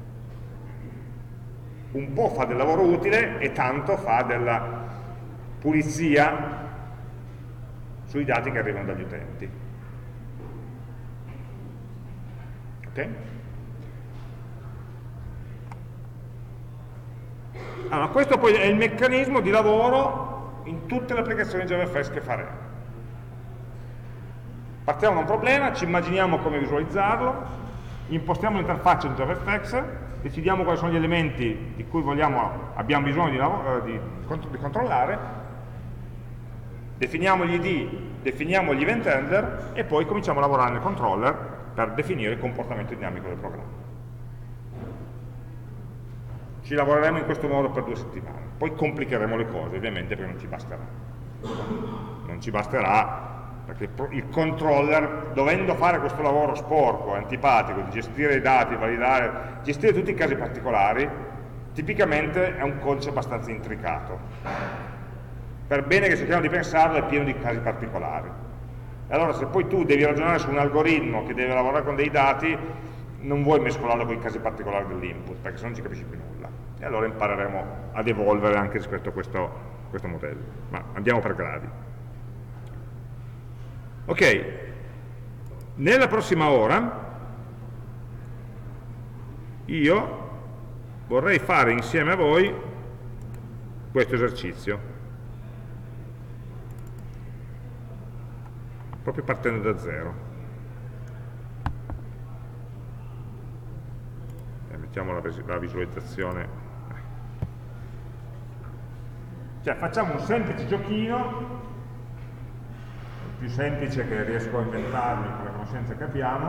Un po' fa del lavoro utile e tanto fa della pulizia sui dati che arrivano dagli utenti. Ok? Allora, questo poi è il meccanismo di lavoro in tutte le applicazioni JavaFX che faremo. Partiamo da un problema, ci immaginiamo come visualizzarlo, impostiamo l'interfaccia in JavaFX, decidiamo quali sono gli elementi di cui abbiamo bisogno di controllare, definiamo gli ID, definiamo gli event handler e poi cominciamo a lavorare nel controller per definire il comportamento dinamico del programma. Ci lavoreremo in questo modo per 2 settimane, poi complicheremo le cose ovviamente perché non ci basterà. Non ci basterà perché il controller, dovendo fare questo lavoro sporco, antipatico, di gestire i dati, validare, gestire tutti i casi particolari, tipicamente è un codice abbastanza intricato. Per bene che cerchiamo di pensarlo, è pieno di casi particolari. E allora se poi tu devi ragionare su un algoritmo che deve lavorare con dei dati, non vuoi mescolarlo con i casi particolari dell'input, perché se no non ci capisci più nulla. E allora impareremo ad evolvere anche rispetto a questo modello. Ma andiamo per gradi. Ok, nella prossima ora io vorrei fare insieme a voi questo esercizio, proprio partendo da zero. Mettiamo la visualizzazione. Cioè facciamo un semplice giochino, il più semplice che riesco a inventarmi con le conoscenze che abbiamo,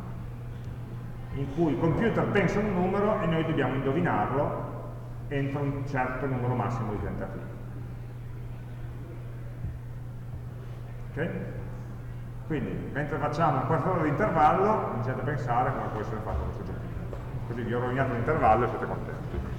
in cui il computer pensa un numero e noi dobbiamo indovinarlo entro un certo numero massimo di tentativi. Ok? Quindi, mentre facciamo un quarto d'ora di intervallo, iniziate a pensare come può essere fatto questo giochino. Così vi ho rovinato l'intervallo e siete contenti.